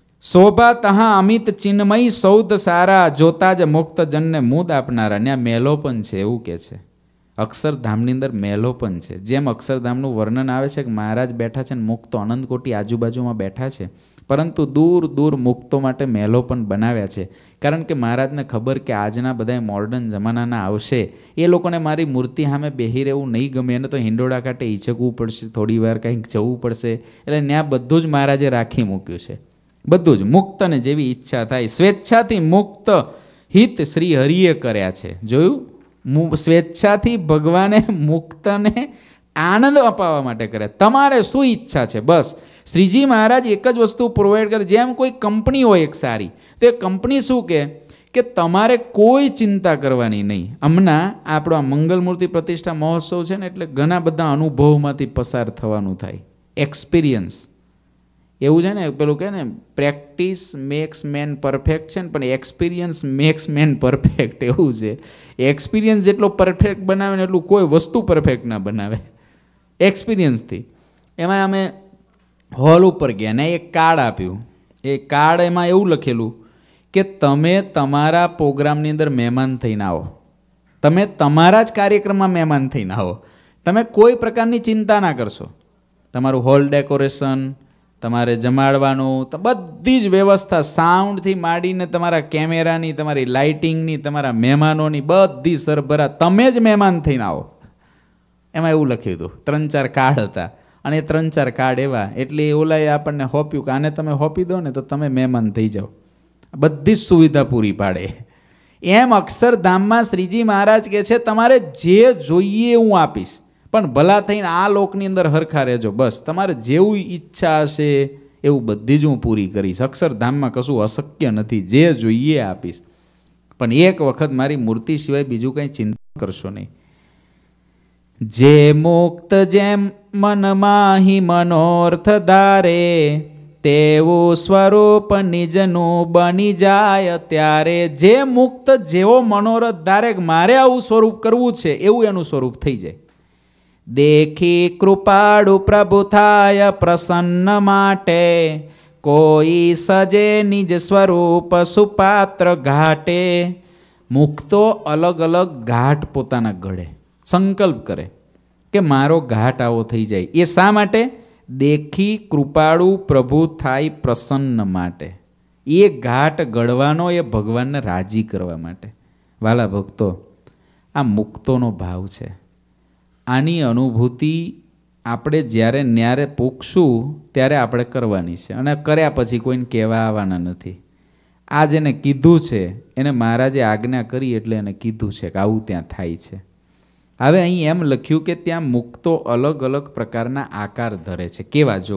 શોભા તહા અમિત ચિન્મય સૌદ સારા, જોતા જ મુક્ત જનને મુદ આપનારા. ત્યાં મેલો પણ છે એવું કે છે. અક્ષરધામની અંદર મેલો પણ છે. જેમ અક્ષરધામનું વર્ણન આવે છે કે મહારાજ બેઠા છે ને મુક્તો અનંત કોટી આજુબાજુમાં બેઠા છે, પરંતુ દૂર દૂર મુક્તો માટે મહેલો પણ બનાવ્યા છે. કારણ કે મહારાજને ખબર કે આજના બધા મોડર્ન જમાનાના આવશે, એ લોકોને મારી મૂર્તિ સામે બેહી રહેવું નહીં ગમે. એને તો હિંડોળા કાંઠે ઈચકવું પડશે, થોડી વાર કંઈક જવું પડશે. એટલે ત્યાં બધું જ મહારાજે રાખી મૂક્યું છે. બધું જ મુક્તને જેવી ઈચ્છા થાય સ્વેચ્છાથી મુક્ત હિત શ્રી હરિએ કર્યા છે. જોયું, સ્વેચ્છાથી ભગવાને મુક્તને આનંદ અપાવવા માટે કર્યા. તમારે શું ઈચ્છા છે બસ શ્રીજી મહારાજ એક જ વસ્તુ પ્રોવાઈડ કરે. જેમ કોઈ કંપની હોય એક સારી, તો એ કંપની શું કે તમારે કોઈ ચિંતા કરવાની નહીં. હમણાં આપણો આ મંગલમૂર્તિ પ્રતિષ્ઠા મહોત્સવ છે ને, એટલે ઘણા બધા અનુભવોમાંથી પસાર થવાનું થાય. એક્સપિરિયન્સ એવું છે ને, પેલું કહે ને પ્રેક્ટિસ મેક્સ મેન પરફેક્ટ છે ને, પણ એક્સપિરિયન્સ મેક્સ મેન પરફેક્ટ એવું છે. એક્સપિરિયન્સ જેટલો પરફેક્ટ બનાવે ને એટલું કોઈ વસ્તુ પરફેક્ટ ના બનાવે એક્સપિરિયન્સથી. એમાં અમે હોલ ઉપર ગયા ને એક કાર્ડ આપ્યું. એ કાર્ડ એમાં એવું લખેલું કે તમે તમારા પ્રોગ્રામની અંદર મહેમાન થઈને આવો, તમે તમારા જ કાર્યક્રમમાં મહેમાન થઈને આવો, તમે કોઈ પ્રકારની ચિંતા ના કરશો. તમારું હોલ ડેકોરેશન, તમારે જમાડવાનું, બધી જ વ્યવસ્થા સાઉન્ડથી માંડીને તમારા કેમેરાની, તમારી લાઇટિંગની, તમારા મહેમાનોની બધી સરભરા તમે જ મહેમાન થઈને આવો. એમાં એવું લખ્યું હતું. 3-4 કાર્ડ હતા અને એ 3-4 કાર્ડ એવા, એટલે ઓલાએ આપણને હોપ્યું કે આને તમે હોપી દો ને તો તમે મહેમાન થઈ જાઓ. બધી જ સુવિધા પૂરી પાડે. એમ અક્ષરધામમાં શ્રીજી મહારાજ કહે છે તમારે જે જોઈએ હું આપીશ, પણ ભલા થઈને આ લોકની અંદર હરખા રહેજો. બસ તમારે જેવું ઈચ્છા હશે એવું બધી જ હું પૂરી કરીશ. અક્ષરધામમાં કશું અશક્ય નથી, જે જોઈએ આપીશ. પણ એક વખત મારી મૂર્તિ સિવાય બીજું કંઈ ચિંતા કરશો નહીં. જે મુક્ત જેમ મનમાહી મનોર્થ ધારે, તેવું સ્વરૂપ નિજનું બની જાય ત્યારે. જે મુક્ત જેવો મનોરથ ધારે કે મારે આવું સ્વરૂપ કરવું છે, એવું એનું સ્વરૂપ થઈ જાય. દેખી કૃપાળુ પ્રભુ થાય પ્રસન્ન માટે, કોઈ સજે નિજ સ્વરૂપ સુપાત્ર ઘાટે. મુક્તો અલગ અલગ ઘાટ પોતાના ઘડે, સંકલ્પ કરે કે મારો ઘાટ આવો થઈ જાય. એ શા માટે? દેખી કૃપાળુ પ્રભુ થાય પ્રસન્ન માટે. એ ઘાટ ઘડવાનો એ ભગવાનને રાજી કરવા માટે. વાલા ભક્તો, આ મુક્તોનો ભાવ છે. આની અનુભૂતિ આપણે જ્યારે ન્યારે પૂછશું ત્યારે આપણે કરવાની છે, અને કર્યા પછી કોઈને કહેવા આવવાના નથી. આ જેને કીધું છે એને મહારાજે આજ્ઞા કરી એટલે એને કીધું છે કે આવું ત્યાં થાય છે. હવે અહીં એમ લખ્યું કે ત્યાં મુક્તો અલગ અલગ પ્રકારના આકાર ધરે છે. કેવા જો?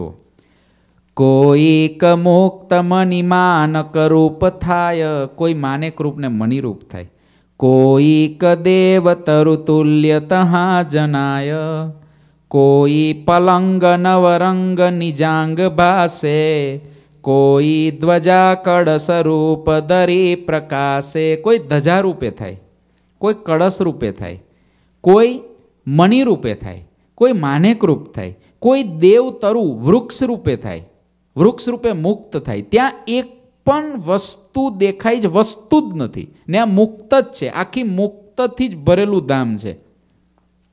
કોઈક મુક્ત મણિમાનક રૂપ થાય, કોઈ માનેક રૂપને મણિરૂપ થાય. કોઈક દેવ તરુતુલ્ય તહા જનાય, કોઈ પલંગ નવરંગ નિજાંગ ભાસે, કોઈ ધ્વજા કળશ રૂપ ધરી પ્રકાશે. કોઈ ધજા રૂપે થાય, કોઈ કળશ રૂપે થાય, કોઈ મણિ રૂપે થાય, કોઈ માનેક રૂપ થાય, કોઈ દેવ તરુ વૃક્ષ રૂપે થાય, વૃક્ષ રૂપે મુક્ત થાય. ત્યાં એક પણ વસ્તુ દેખાય જ વસ્તુ જ નથી ને આ મુક્ત જ છે. આખી મુક્તથી જ ભરેલું ધામ છે.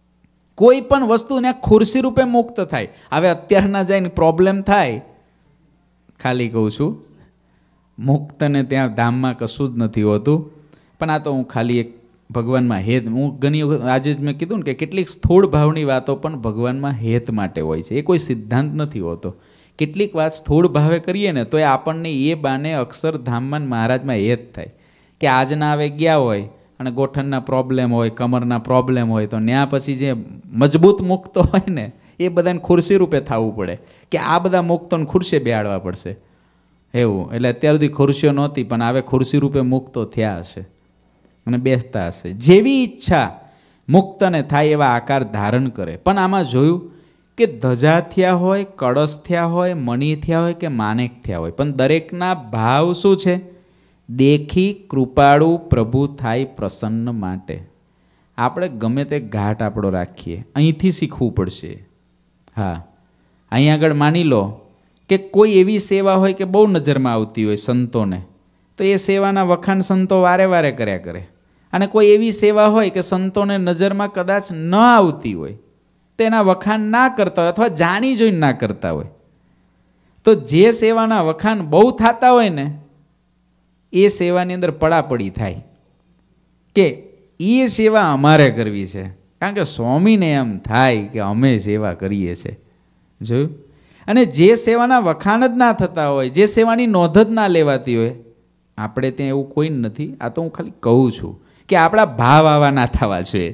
કોઈ પણ વસ્તુને ખુરશી રૂપે મુક્ત થાય. હવે અત્યારના જઈને પ્રોબ્લેમ થાય, ખાલી કહું છું, મુક્તને ત્યાં ધામમાં કશું જ નથી હોતું. પણ આ તો હું ખાલી એક ભગવાનમાં હેત, હું ઘણી વખત આજે જ મેં કીધું ને કે કેટલીક સ્થૂળ ભાવની વાતો પણ ભગવાનમાં હેત માટે હોય છે. એ કોઈ સિદ્ધાંત નથી હોતો. કેટલીક વાત સ્થૂળ ભાવે કરીએ ને તો એ આપણને એ બાને અક્ષરધામમાં મહારાજમાં હેત થાય કે આજના હવે ગયા હોય અને ગોઠણના પ્રોબ્લેમ હોય, કમરના પ્રોબ્લેમ હોય, તો ત્યાં પછી જે મજબૂત મુક્તો હોય ને એ બધાને ખુરશી રૂપે થવું પડે કે આ બધા મુક્તોને ખુરશી બેહાડવા પડશે એવું. એટલે અત્યાર સુધી ખુરશીઓ નહોતી, પણ હવે ખુરશી રૂપે મુક્તો થયા હશે અને બેસતા હશે. જેવી ઈચ્છા મુક્તને થાય એવા આકાર ધારણ કરે. પણ આમાં જોયું કે ધજા થયા હોય, કળશ થયા હોય, મણી થયા હોય કે માનેક થયા હોય, પણ દરેકના ભાવ શું છે? દેખી કૃપાળુ પ્રભુ થાય પ્રસન્ન માટે. આપણે ગમે તે ઘાટ આપણો રાખીએ, અહીંથી શીખવું પડશે. હા, અહીં આગળ માની લો કે કોઈ એવી સેવા હોય કે બહુ નજરમાં આવતી હોય સંતોને, તો એ સેવાના વખાણ સંતો વારે વારે કર્યા કરે. અને કોઈ એવી સેવા હોય કે સંતોને નજરમાં કદાચ ન આવતી હોય, તેના વખાણ ના કરતા હોય અથવા જાણી જોઈને ના કરતા હોય, તો જે સેવાના વખાણ બહુ થતા હોય ને એ સેવાની અંદર પડાપડી થાય કે એ સેવા અમારે કરવી છે, કારણ કે સ્વામીને એમ થાય કે અમે સેવા કરીએ છીએ. જોયું? અને જે સેવાના વખાણ જ ના થતા હોય, જે સેવાની નોંધ જ ના લેવાતી હોય, આપણે ત્યાં એવું કોઈ નથી. આ તો હું ખાલી કહું છું કે આપણા ભાવ આવા ના થવા જોઈએ.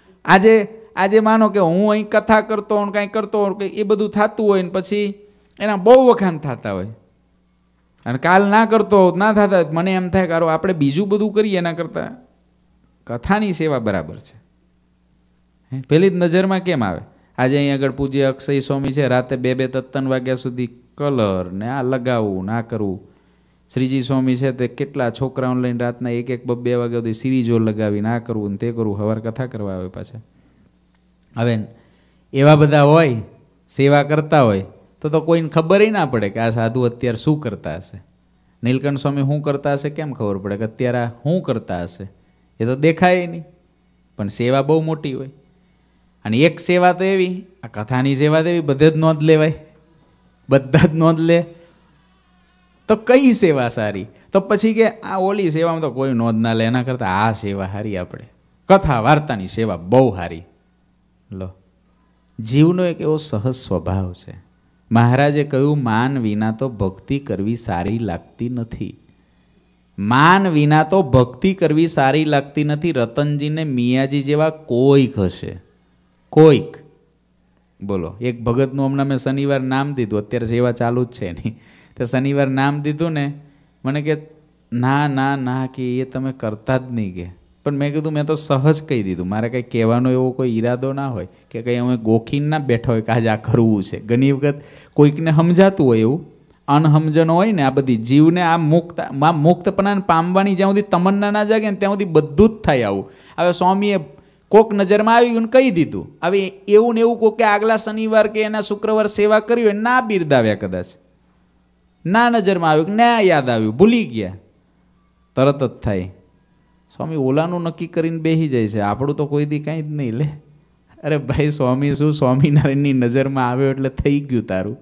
આજે માનો કે હું અહીં કથા કરતો હોઉં, કાંઈ કરતો હોઉં, એ બધું થતું હોય ને પછી એના બહુ વખાણ થતા હોય અને કાલ ના કરતો હોઉં, ના થતા હોય, મને એમ થાય કે આપણે બીજું બધું કરીએ એના કરતાં કથાની સેવા બરાબર છે. પેલી જ નજરમાં કેમ આવે? આજે અહીં આગળ પૂજ્ય અક્ષય સ્વામી છે, રાતે 2-3 વાગ્યા સુધી કલર ને આ લગાવવું ના કરવું. શ્રીજી સ્વામી છે તે કેટલા છોકરાઓને લઈને રાતના 1-2 વાગ્યા સુધી સિરીજો લગાવી ના કરવું ને તે કરવું, હવાર કથા કરવા આવે પાછા. હવે એવા બધા હોય, સેવા કરતા હોય, તો કોઈને ખબર ના પડે કે આ સાધુ અત્યારે શું કરતા હશે. નીલકંઠ સ્વામી શું કરતા હશે કેમ ખબર પડે કે અત્યારે શું કરતા હશે? એ તો દેખાય નહીં, પણ સેવા બહુ મોટી હોય. અને એક સેવા તો એવી, આ કથાની સેવા તો એવી બધે જ નોંધ લેવાય, બધા જ નોંધ લે, તો કઈ સેવા સારી? તો પછી કે આ ઓલી સેવામાં તો કોઈ નોંધ ના લે, એના કરતાં આ સેવા સારી. આપણે કથા વાર્તાની સેવા બહુ સારી. લો, જીવનો એક એવો સહજ સ્વભાવ છે. મહારાજે કહ્યું, માન વિના તો ભક્તિ કરવી સારી લાગતી નથી. માન વિના તો ભક્તિ કરવી સારી લાગતી નથી. રતનજીને મિયાજી જેવા કોઈક હશે, કોઈક. બોલો, એક ભગતનું હમણાં મેં શનિવાર નામ દીધું, અત્યારે સેવા ચાલુ જ છે નહીં, તો શનિવાર નામ દીધું ને, મને કે ના ના ના કે એ તમે કરતા જ નહીં કે. પણ મેં કીધું મેં તો સહજ કહી દીધું, મારે કંઈ કહેવાનો એવો કોઈ ઈરાદો ના હોય કે કંઈ અમે ગોખીને ના બેઠા હોય કે આજે આ કરવું છે. ઘણી વખત કોઈકને સમજાતું હોય એવું અનહમજણ હોય ને, આ બધી જીવને આ મુક્તપણાને પામવાની જ્યાં સુધી તમન્ના ના જાગે ને ત્યાં સુધી બધું જ થાય આવું. હવે સ્વામીએ કોક નજરમાં આવી ગયું કહી દીધું. હવે એવું ને એવું કોકે આગલા શનિવાર કે એના શુક્રવાર સેવા કરી હોય, ના બિરદાવ્યા, કદાચ ના નજરમાં આવ્યું, ના યાદ આવ્યું, ભૂલી ગયા, તરત જ થાય. સ્વામી ઓલાનું નક્કી કરીને બેસી જાય છે, આપણું તો કોઈ દી કાંઈ જ નહીં લે. અરે ભાઈ, સ્વામી શું, સ્વામિનારાયણની નજરમાં આવ્યો એટલે થઈ ગયું તારું.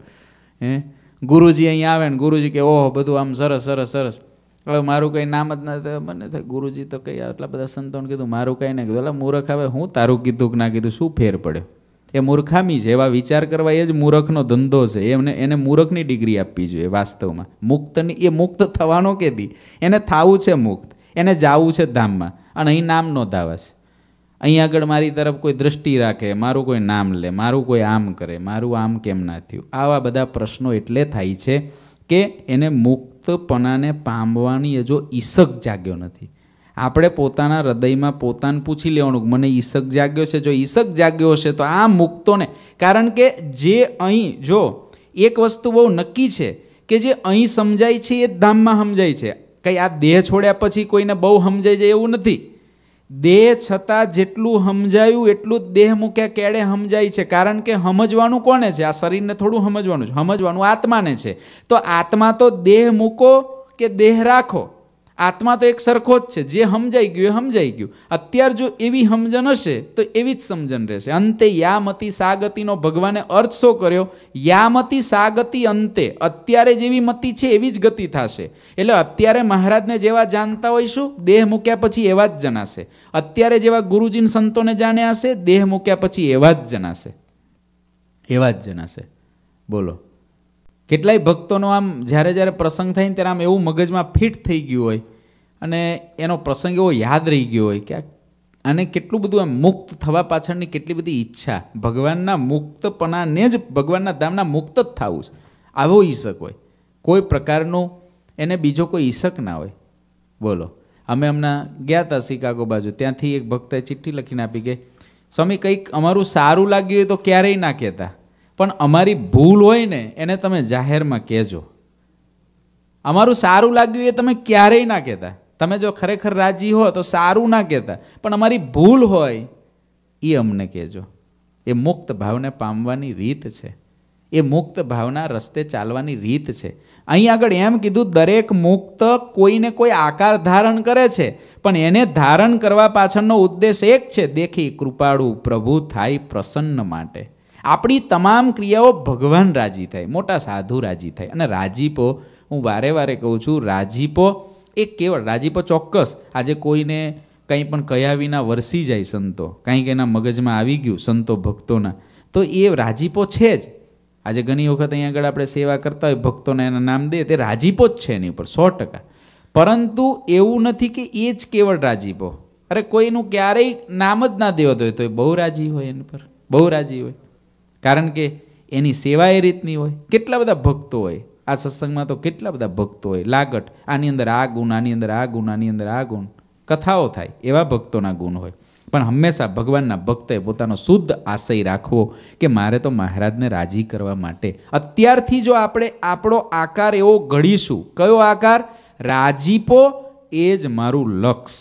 ગુરુજી અહીં આવે ને ગુરુજી કે ઓહો બધું આમ સરસ સરસ સરસ. હવે મારું કંઈ નામ જ ના થાય, મને થાય ગુરુજી તો કંઈ આટલા બધા સંતોને કીધું, મારું કંઈ ના કીધું. એટલે મૂર્ખ આવે, હું તારું કીધું કે ના કીધું શું ફેર પડ્યો? એ મૂર્ખામી છે. એવા વિચાર કરવા એ જ મૂર્ખનો ધંધો છે. એને મૂર્ખની ડિગ્રી આપવી જોઈએ. વાસ્તવમાં મુક્તની, એ મુક્ત થવાનો કેદી, એને થવું છે મુક્ત, એને જાવું છે ધામમાં, અને અહીં નામ નોંધાવા છે. અહીં આગળ મારી તરફ કોઈ દ્રષ્ટિ રાખે, મારું કોઈ નામ લે, મારું કોઈ આમ કરે, મારું આમ કેમ ના થયું, આવા બધા પ્રશ્નો એટલે થાય છે કે એને મુક્તપણાને પામવાની હજુ ઈસક જાગ્યો નથી. આપણે પોતાના હૃદયમાં પોતાને પૂછી લેવાનું કે મને ઈસક જાગ્યો છે? જો ઈસક જાગ્યો હશે તો આ મુક્તોને, કારણ કે જે અહીં, જો એક વસ્તુ બહુ નક્કી છે કે જે અહીં સમજાય છે એ ધામમાં સમજાય છે. કંઈ આ દેહ છોડ્યા પછી કોઈને બહુ સમજાઈ જાય એવું નથી. દેહ છતાં જેટલું સમજાયું એટલું જ દેહ મૂક્યા કેળે સમજાય છે. કારણ કે સમજવાનું કોને છે? આ શરીરને થોડું સમજવાનું છે, સમજવાનું આત્માને છે. તો આત્મા તો દેહ મૂકો કે દેહ રાખો, આત્મા તો એક સરખો જ છે. જે સમજાઈ ગયું એ સમજાઈ ગયું. અત્યારે જો એવી સમજણ હશે તો એવી જ સમજણ રહેશે. અંતે યામતી સાગતિનો ભગવાને અર્થ શું કર્યો? યામતી સાગતિ અંતે, અત્યારે જેવી મતિ છે એવી જ ગતિ થશે. એટલે અત્યારે મહારાજને જેવા જાણતા હોઈશું, દેહ મૂક્યા પછી એવા જ જણાશે. અત્યારે જેવા ગુરુજીને સંતોને જાણ્યા હશે, દેહ મૂક્યા પછી એવા જ જણાશે. એવા જ જણાશે. બોલો, કેટલાય ભક્તોનો આમ જ્યારે જ્યારે પ્રસંગ થાય ને ત્યારે આમ એવું મગજમાં ફિટ થઈ ગયું હોય અને એનો પ્રસંગ એવો યાદ રહી ગયો હોય કે આને કેટલું બધું આમ મુક્ત થવા પાછળની કેટલી બધી ઈચ્છા, ભગવાનના મુક્તપણાને જ ભગવાનના ધામના મુક્ત જ થવું છે. આવો ઈશક હોય, કોઈ પ્રકારનું એને બીજો કોઈ ઈશક ના હોય. બોલો, અમે હમણાં ગયા હતા શિકાગો બાજુ, ત્યાંથી એક ભક્તે ચિઠ્ઠી લખીને આપી કે સ્વામી કંઈક અમારું સારું લાગ્યું હોય તો ક્યારેય ના કહેતા, પણ અમારી ભૂલ હોય ને એને તમે જાહેરમાં કહેજો. અમારું સારું લાગ્યું એ તમે ક્યારેય ના કહેતા. તમે જો ખરેખર રાજી હો તો સારું ના કહેતા, પણ અમારી ભૂલ હોય એ અમને કહેજો. એ મુક્ત ભાવને પામવાની રીત છે. એ મુક્ત ભાવના રસ્તે ચાલવાની રીત છે. અહીં આગળ એમ કીધું, દરેક મુક્ત કોઈને કોઈ આકાર ધારણ કરે છે, પણ એને ધારણ કરવા પાછળનો ઉદ્દેશ એક છે, દેખી કૃપાળુ પ્રભુ થાય પ્રસન્ન માટે. આપણી તમામ ક્રિયાઓ ભગવાન રાજી થાય, મોટા સાધુ રાજી થાય. અને રાજીપો, હું વારે વારે કહું છું, રાજીપો એ કેવળ રાજીપો ચોક્કસ આજે કોઈને કંઈ પણ કયા વિના વરસી જાય સંતો, કંઈક એના મગજમાં આવી ગયું સંતો ભક્તોના, તો એ રાજીપો છે જ. આજે ઘણી વખત અહીંયા આગળ આપણે સેવા કરતા હોય, ભક્તોને એના નામ દે, તે રાજીપો જ છે એની ઉપર 100%. પરંતુ એવું નથી કે એ જ કેવળ રાજીપો. અરે કોઈનું ક્યારેય નામ જ ના દેવત હોય તો એ બહુ રાજી હોય, એની પર બહુ રાજી હોય, કારણ કે એની સેવા એ રીતની હોય. કેટલા બધા ભક્તો હોય આ સત્સંગમાં, તો કેટલા બધા ભક્તો હોય, લાગટ આની અંદર આ ગુણ, આની અંદર આ ગુણ, આની અંદર આ ગુણ, કથાઓ થાય એવા ભક્તોના ગુણ હોય. પણ હંમેશા ભગવાનના ભક્તે પોતાનો શુદ્ધ આશય રાખવો કે મારે તો મહારાજને રાજી કરવા માટે. અત્યારથી જો આપણે આપણો આકાર એવો ઘડીશું, કયો આકાર? રાજીપો એ જ મારું લક્ષ,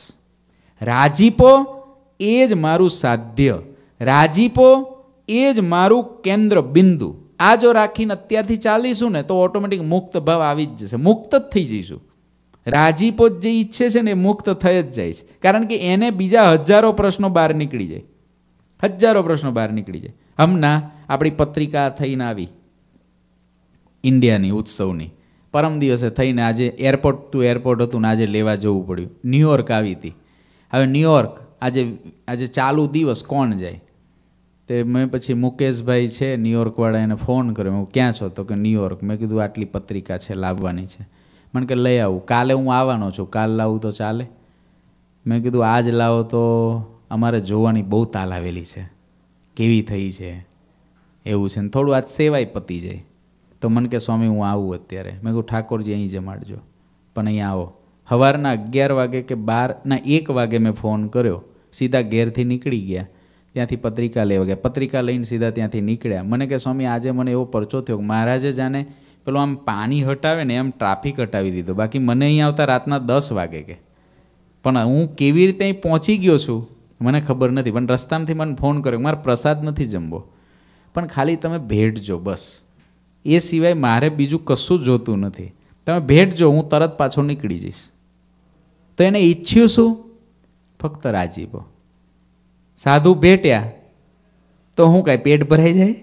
રાજીપો એ જ મારું સાધ્ય, રાજીપો એ જ મારું કેન્દ્ર બિંદુ. આ જો રાખીને અત્યારથી ચાલીશું ને તો ઓટોમેટિક મુક્ત ભાવ આવી જ જશે, મુક્ત જ થઈ જઈશું. રાજીપો જે ઈચ્છે છે ને એ મુક્ત થઈ જ જાય છે, કારણ કે એને બીજા હજારો પ્રશ્નો બહાર નીકળી જાય, હજારો પ્રશ્નો બહાર નીકળી જાય. હમણાં આપણી પત્રિકા થઈને આવી ઇન્ડિયાની ઉત્સવની, પરમ દિવસે થઈને આજે એરપોર્ટ ટુ એરપોર્ટ હતું ને આજે લેવા જવું પડ્યું. ન્યુયોર્ક આવી હતી. હવે ન્યુયોર્ક આજે ચાલુ દિવસ કોણ જાય? તે મેં પછી મુકેશભાઈ છે ન્યુયોર્કવાળા, એને ફોન કર્યો. હું ક્યાં છો? તો કે ન્યુયોર્ક. મેં કીધું આટલી પત્રિકા છે લાવવાની છે. મને કે લઈ આવું, કાલે હું આવવાનો છું, કાલ લાવું તો ચાલે? મેં કીધું આજ લાવો તો અમારે જોવાની બહુ તાલ આવેલી છે, કેવી થઈ છે એવું છે ને થોડું આજ સેવાય પતી જાય. તો મને કે સ્વામી હું આવું અત્યારે. મેં કહ્યું ઠાકોરજી અહીં જમાડજો, પણ અહીંયા આવો. સવારના 11 વાગે કે 1 વાગે મેં ફોન કર્યો, સીધા ઘેરથી નીકળી ગયા, ત્યાંથી પત્રિકા લેવા ગયા. પત્રિકા લઈને સીધા ત્યાંથી નીકળ્યા. મને કે સ્વામી આજે મને એવો પરચો થયો કે મહારાજે જાણે પેલું આમ પાણી હટાવે ને એમ ટ્રાફિક હટાવી દીધો. બાકી મને અહીં આવતા રાતના 10 વાગે કે, પણ હું કેવી રીતે અહીં પહોંચી ગયો છું મને ખબર નથી. પણ રસ્તામાંથી મને ફોન કર્યો, મારે પ્રસાદ નથી જમવો, પણ ખાલી તમે ભેટજો બસ, એ સિવાય મારે બીજું કશું જોતું નથી. તમે ભેટજો, હું તરત પાછો નીકળી જઈશ. તો એને ઈચ્છ્યું શું? ફક્ત રાજીપો. સાધુ ભેટ્યા તો હું કાંઈ પેટ ભરાઈ જાય?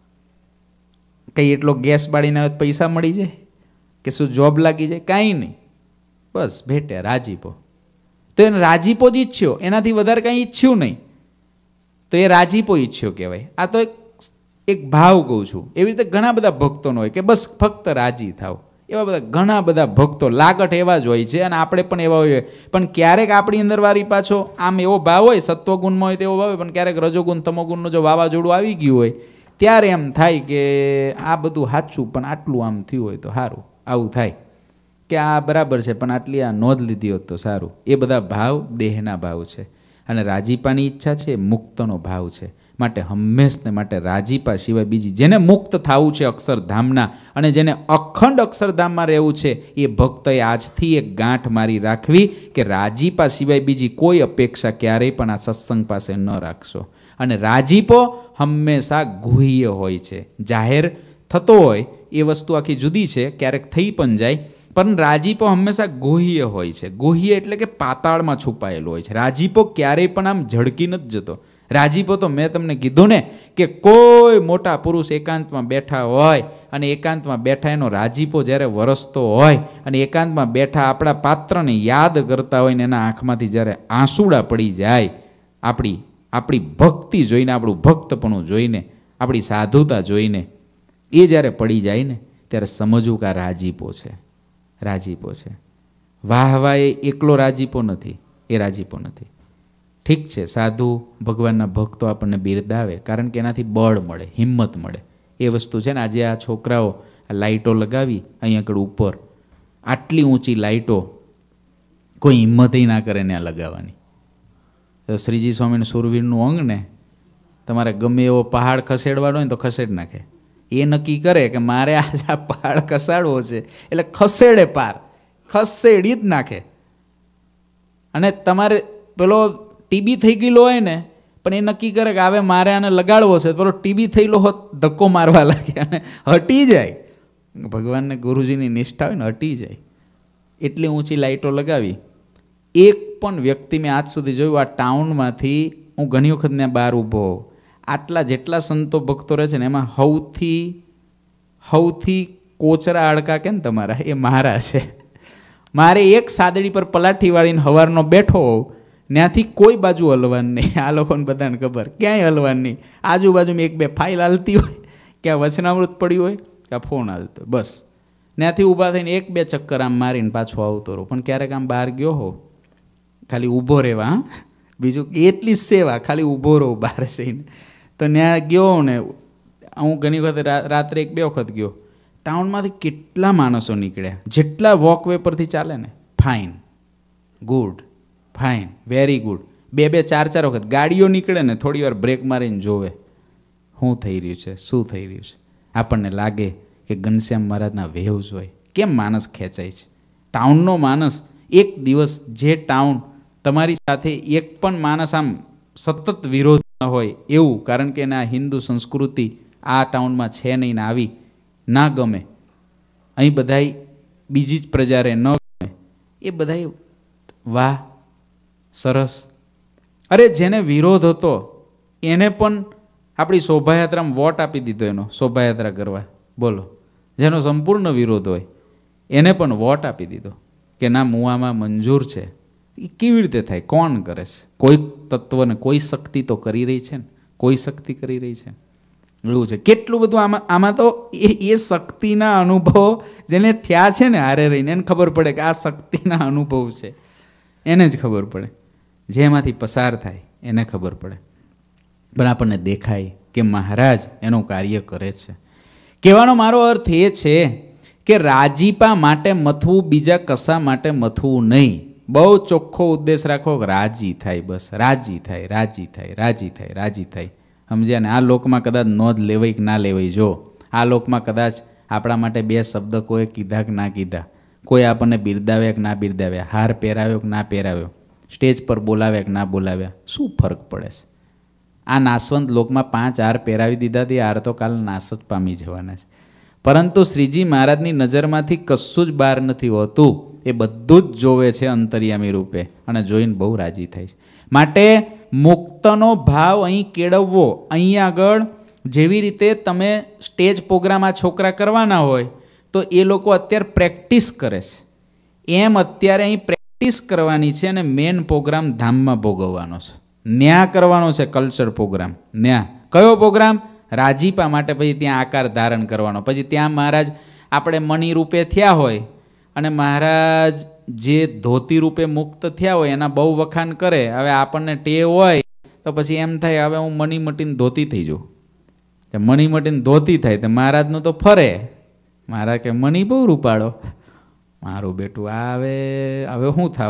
કંઈ એટલો ગેસ બાળીને પૈસા મળી જાય કે શું જોબ લાગી જાય? કાંઈ નહીં, બસ ભેટ્યા, રાજીપો. તો એને રાજીપો જ ઈચ્છ્યો, એનાથી વધારે કાંઈ ઈચ્છ્યું નહીં, તો એ રાજીપો ઈચ્છ્યો કહેવાય. આ તો એક ભાવ કહું છું. એવી રીતે ઘણા બધા ભક્તોનો હોય કે બસ ફક્ત રાજી થાવ. એવા બધા ઘણા બધા ભક્તો લાગટ એવા જ હોય છે, અને આપણે પણ એવા હોય. પણ ક્યારેક આપણી અંદર વારી પાછો આમ એવો ભાવ હોય, સત્વગુણમાં હોય તો એવો ભાવ હોય, પણ ક્યારેક રજોગુણ તમોગુણનો જો વાવાઝોડું આવી ગયું હોય ત્યારે એમ થાય કે આ બધું સાચું પણ આટલું આમ થયું હોય તો સારું. આવું થાય કે આ બરાબર છે પણ આટલી આ નોંધ લીધી હોત તો સારું. એ બધા ભાવ દેહના ભાવ છે, અને રાજીપાની ઈચ્છા છે મુક્તનો ભાવ છે. માટે હંમેશને માટે રાજીપા સિવાય બીજી, જેને મુક્ત થવું છે અક્ષરધામના અને જેને અખંડ અક્ષરધામમાં રહેવું છે, એ ભક્તએ આજથી એક ગાંઠ મારી રાખવી કે રાજીપા સિવાય બીજી કોઈ અપેક્ષા ક્યારેય પણ આ સત્સંગ પાસે ન રાખશો. અને રાજીપો હંમેશા ગુહ્ય હોય છે. જાહેર થતો હોય એ વસ્તુ આખી જુદી છે, ક્યારેક થઈ પણ જાય, પણ રાજીપો હંમેશા ગોહ્ય હોય છે. ગોહ્ય એટલે કે પાતાળમાં છુપાયેલો હોય છે. રાજીપો ક્યારેય પણ આમ ઝળકી નથી જતો. રાજીપો તો મેં તમને કીધું ને કે કોઈ મોટા પુરુષ એકાંતમાં બેઠા હોય અને એકાંતમાં બેઠા એનો રાજીપો જ્યારે વરસતો હોય અને એકાંતમાં બેઠા આપણા પાત્રને યાદ કરતા હોય ને એના આંખમાંથી જ્યારે આંસુડા પડી જાય, આપણી ભક્તિ જોઈને, આપણું ભક્તપણું જોઈને, આપણી સાધુતા જોઈને એ જ્યારે પડી જાય ને ત્યારે સમજવું કે આ રાજીપો છે. રાજીપો છે. વાહ વાહ એ એકલો રાજીપો નથી, એ રાજીપો નથી. ઠીક છે, સાધુ ભગવાનના ભક્તો આપણને બિરદાવે કારણ કે એનાથી બળ મળે, હિંમત મળે. એ વસ્તુ છે ને. આજે આ છોકરાઓ આ લાઇટો લગાવી અહીં આગળ ઉપર, આટલી ઊંચી લાઇટો કોઈ હિંમતય ના કરે ને આ લગાવવાની. તો શ્રીજી સ્વામીનું સુરવીરનું અંગ ને તમારે ગમે એવો પહાડ ખસેડવાનો હોય ને તો ખસેડ નાખે. એ નક્કી કરે કે મારે આજે આ પહાડ ખસાડવો છે એટલે ખસેડે, પાર ખસેડી જ નાખે. અને તમારે પેલો ટીબી થઈ ગયેલો હોય ને પણ એ નક્કી કરે કે હવે મારે આને લગાડવો છે, પેલો ટીબી થયેલો હોત ધક્કો મારવા લાગે અને હટી જાય. ભગવાનને ગુરુજીની નિષ્ઠા હોય ને હટી જાય. એટલી ઊંચી લાઇટો લગાવી. એક પણ વ્યક્તિ મેં આજ સુધી જોયું આ ટાઉનમાંથી, હું ઘણી વખત ને બહાર ઊભો હોઉં, આટલા જેટલા સંતો ભક્તો રહે છે ને એમાં સૌથી કોચરા અડકા કે ને તમારા એ મારા છે. મારે એક સાદડી પર પલાઠી વાળીને હવારનો બેઠો હોઉં, ત્યાંથી કોઈ બાજુ હલવાનું નહીં. આ લોકોને બધાને ખબર, ક્યાંય હલવાનું નહીં. આજુબાજુમાં એક બે ફાઇલ હાલતી હોય, ક્યાં વચનામૃત પડ્યું હોય, ક્યાં ફોન હાલતો હોય, બસ ત્યાંથી ઊભા થઈને એક બે ચક્કર આમ મારીને પાછો આવતો રહું. પણ ક્યારેક આમ બહાર ગયો હો, ખાલી ઊભો રહેવા, બીજું એટલી જ સેવા, ખાલી ઊભો રહું બહાર જઈને. તો ત્યાં ગયો ને હું ઘણી વખત રાત્રે એક બે વખત ગયો. ટાઉનમાંથી કેટલા માણસો નીકળ્યા, જેટલા વોકવે પરથી ચાલે ને, fine, good, fine, very good. બે બે ચાર વખત ગાડીઓ નીકળે ને થોડી વાર બ્રેક મારીને જોવે શું થઈ રહ્યું છે, શું થઈ રહ્યું છે. આપણને લાગે કે ઘનશ્યામ મહારાજના વેવ્સ હોય. કેમ માણસ ખેંચાય છે? ટાઉનનો માણસ એક દિવસ, જે ટાઉન તમારી સાથે એક પણ માણસ આમ સતત વિરોધમાં હોય એવું, કારણ કે એના હિન્દુ સંસ્કૃતિ આ ટાઉનમાં છે નહીં ને આવી ના ગમે, અહીં બધાય બીજી જ પ્રજારે ન ગમે, એ બધાય વાહ સરસ. અરે જેને વિરોધ હતો એને પણ આપણી શોભાયાત્રામાં વોટ આપી દીધો, એનો શોભાયાત્રા કરવા. બોલો, જેનો સંપૂર્ણ વિરોધ હોય એને પણ વોટ આપી દીધો કે ના મુવામાં મંજૂર છે. એ કેવી રીતે થાય? કોણ કરે છે? કોઈ તત્વને કોઈ શક્તિ તો કરી રહી છે ને, કોઈ શક્તિ કરી રહી છે. એવું છે. કેટલું બધું આમાં તો એ શક્તિના અનુભવો જેને થયા છે ને હારે રહીને એને ખબર પડે કે આ શક્તિના અનુભવ છે. એને જ ખબર પડે, જેમાંથી પસાર થાય એને ખબર પડે. પણ આપણને દેખાય કે મહારાજ એનું કાર્ય કરે છે. કહેવાનો મારો અર્થ એ છે કે રાજીપા માટે મથવું, બીજા કશા માટે મથવું નહીં. બહુ ચોખ્ખો ઉદ્દેશ રાખો, રાજી થાય, બસ રાજી થાય, રાજી થાય, રાજી થાય, રાજી થાય. સમજ્યા ને? આ લોકમાં કદાચ નોંધ લેવાય કે ના લેવાય, જો આ લોકમાં કદાચ આપણા માટે બે શબ્દ કોઈ કીધા કે ના કીધા, કોઈ આપણને બિરદાવ્યા કે ના બિરદાવ્યા, હાર પહેરાવ્યો કે ના પહેરાવ્યો, સ્ટેજ પર બોલાવ્યા કે ના બોલાવ્યા, શું ફરક પડે છે? આ નાશવંત લોકમાં 5 હાર પહેરાવી દીધાથી હાર તો કાલ નાશ જ પામી જવાના છે. પરંતુ શ્રીજી મહારાજની નજરમાંથી કશું જ બહાર નથી હોતું. એ બધું જ જોવે છે અંતર્યામી રૂપે અને જોઈને બહુ રાજી થાય છે. માટે મુક્તનો ભાવ અહીં કેળવવો. અહીં આગળ જેવી રીતે તમે સ્ટેજ પ્રોગ્રામ આ છોકરા કરવાના હોય તો એ લોકો અત્યારે પ્રેક્ટિસ કરે છે, એમ અત્યારે અહીં પ્રેક્ટિસ કરવાની છે અને મેન પ્રોગ્રામ ધામમાં ભોગવવાનો છે. ન્યા કરવાનો છે કલ્ચર પ્રોગ્રામ. ન્યા કયો પ્રોગ્રામ? રાજીપા માટે પછી ત્યાં આકાર ધારણ કરવાનો. પછી ત્યાં મહારાજ આપણે મણી રૂપે થયા હોય અને મહારાજ જે ધોતી રૂપે મુક્ત થયા હોય એના બહુ વખાણ કરે. હવે આપણને ટેવ હોય તો પછી એમ થાય હવે હું મણી મટીને ધોતી થઈ જાઉં. મણી મટીને ધોતી થાય તો મહારાજનું તો ફરે. મહારાજ કે મણી બહુ રૂપાળો, મારું બેટું હવે શું થાવ?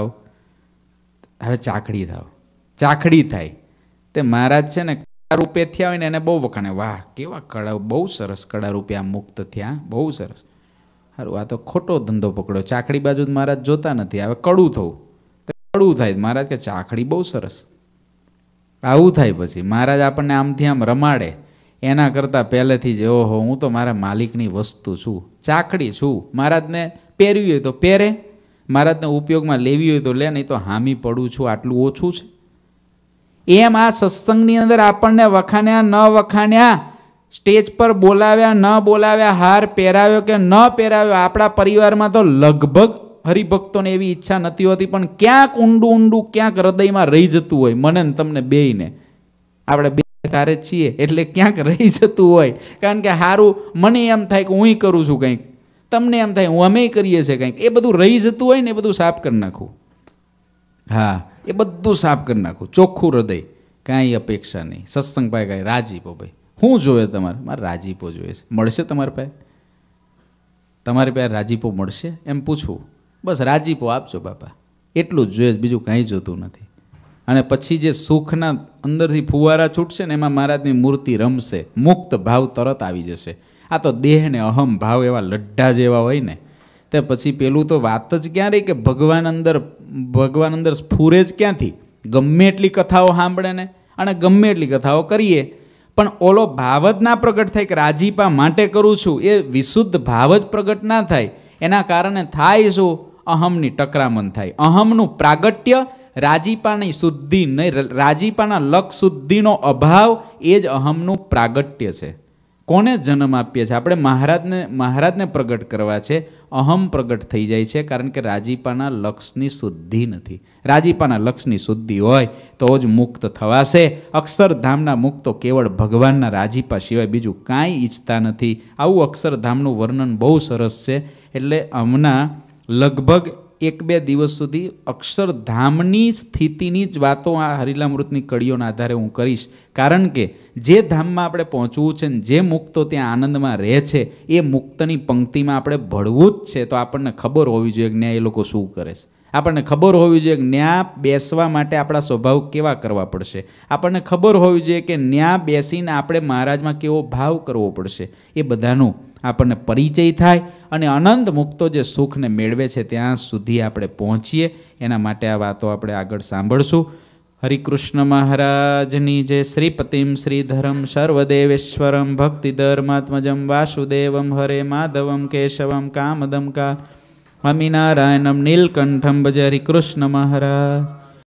હવે ચાકડી થાવ. ચાકડી થાય તે મહારાજ છે ને કળા રૂપે થયા હોય ને એને બહુ વખાણે, વાહ કેવા કળા, બહુ સરસ કળા રૂપે આ મુક્ત થયા, બહુ સરસ. સારું, આ તો ખોટો ધંધો પકડ્યો. ચાકડી બાજુ મહારાજ જોતા નથી, હવે કડું થવું તો કડું થાય. મહારાજ કે ચાકડી બહુ સરસ. આવું થાય. પછી મહારાજ આપણને આમથી આમ રમાડે એના કરતાં પહેલેથી જ ઓહો હું તો મારા માલિકની વસ્તુ છું, ચાકડી છું. મહારાજને પહેરવી હોય તો પહેરે, મહારાજને ઉપયોગમાં લેવી હોય તો લે, નહીં તો હામી પડું છું આટલું ઓછું છે. એમ આ સત્સંગની અંદર આપણને વખાણ્યા ન વખાણ્યા, સ્ટેજ પર બોલાવ્યા ન બોલાવ્યા, હાર પહેરાવ્યો કે ન પહેરાવ્યો, આપણા પરિવારમાં તો લગભગ હરિભક્તોને એવી ઈચ્છા નથી હોતી, પણ ક્યાંક ઊંડું ઊંડું ક્યાંક હૃદયમાં રહી જતું હોય. મને ને તમને બેયને, આપણે બે કારે છીએ એટલે ક્યાંક રહી જતું હોય. કારણ કે સારું મને એમ થાય કે હું કરું છું કંઈક, તમને એમ થાય હું અમે કરીએ છીએ કંઈક, એ બધું રહી જતું હોય ને એ બધું સાફ કરી નાખવું. હા, એ બધું સાફ કરી નાખવું, ચોખ્ખું હૃદય, કાંઈ અપેક્ષા નહીં. સત્સંગ પાસે કાંઈ રાજીપો, ભાઈ શું જોવે તમારે? મારે રાજીપો જોઈએ છે. મળશે તમારી પાસે? તમારી પાસે રાજીપો મળશે એમ પૂછવું. બસ રાજીપો આપજો બાપા, એટલું જ જોઈએ, બીજું કાંઈ જોતું નથી. અને પછી જે સુખના અંદરથી ફુવારા છૂટશે ને એમાં મહારાજની મૂર્તિ રમશે, મુક્ત ભાવ તરત આવી જશે. આ તો દેહ ને અહમ ભાવ એવા લડ્ઢા જેવા હોય ને, તે પછી પેલું તો વાત જ ક્યાં રહી કે ભગવાન અંદર સ્ફુરે જ ક્યાંથી? ગમે એટલી કથાઓ સાંભળે ને અને ગમે એટલી કથાઓ કરીએ, પણ ઓલો ભાવ જ ના પ્રગટ થાય કે રાજીપા માટે કરું છું, એ વિશુદ્ધ ભાવ જ પ્રગટ ના થાય. એના કારણે થાય શું? અહમની ટકરામણ થાય. અહમનું પ્રાગટ્ય, રાજીપાની શુદ્ધિ નહીં, રાજીપાના લક્ષ શુદ્ધિનો અભાવ એ જ અહમનું પ્રાગટ્ય છે. કોને જન્મ આપીએ છીએ આપણે? મહારાજને પ્રગટ કરવા છે. અહમ પ્રગટ થઈ જાય છે કારણ કે રાજીપાના લક્ષની શુદ્ધિ નથી. રાજીપાના લક્ષની શુદ્ધિ હોય તો જ મુક્ત થવાશે. અક્ષરધામના મુક્તો કેવળ ભગવાનના રાજીપા સિવાય બીજું કાંઈ ઈચ્છતા નથી. આવું અક્ષરધામનું વર્ણન બહુ સરસ છે. એટલે હમણાં લગભગ 1-2 દિવસ સુધી અક્ષરધામની સ્થિતિની જ વાતો આ હરિલામૃતની કડીઓના આધારે હું કરીશ. કારણ કે જે ધામમાં આપણે પહોંચવું છે ને જે મુક્તો ત્યાં આનંદમાં રહે છે એ મુક્તની પંક્તિમાં આપણે ભળવું જ છે. તો આપણને ખબર હોવી જોઈએ કે ન્યા એ લોકો શું કરે છે. આપણને ખબર હોવી જોઈએ કે ન્યા બેસવા માટે આપણા સ્વભાવ કેવા કરવા પડશે. આપણને ખબર હોવી જોઈએ કે ન્યા બેસીને આપણે મહારાજમાં કેવો ભાવ કરવો પડશે. એ બધાનું આપણને પરિચય થાય અને અનંત મુક્તો જે સુખને મેળવે છે ત્યાં સુધી આપણે પહોંચીએ. એના માટે આ વાતો આપણે આગળ સાંભળશું. હરિકૃષ્ણ મહારાજની જય. શ્રીપતિમ શ્રીધરમ સર્વદેવેશ્વરમ ભક્તિધર્માત્મજમ વાસુદેવમ હરે માધવમ કેશવમ કામદમ કા સ્વામિનારાયણમ નીલકંઠમ ભજ. હરિકૃષ્ણ મહારાજ.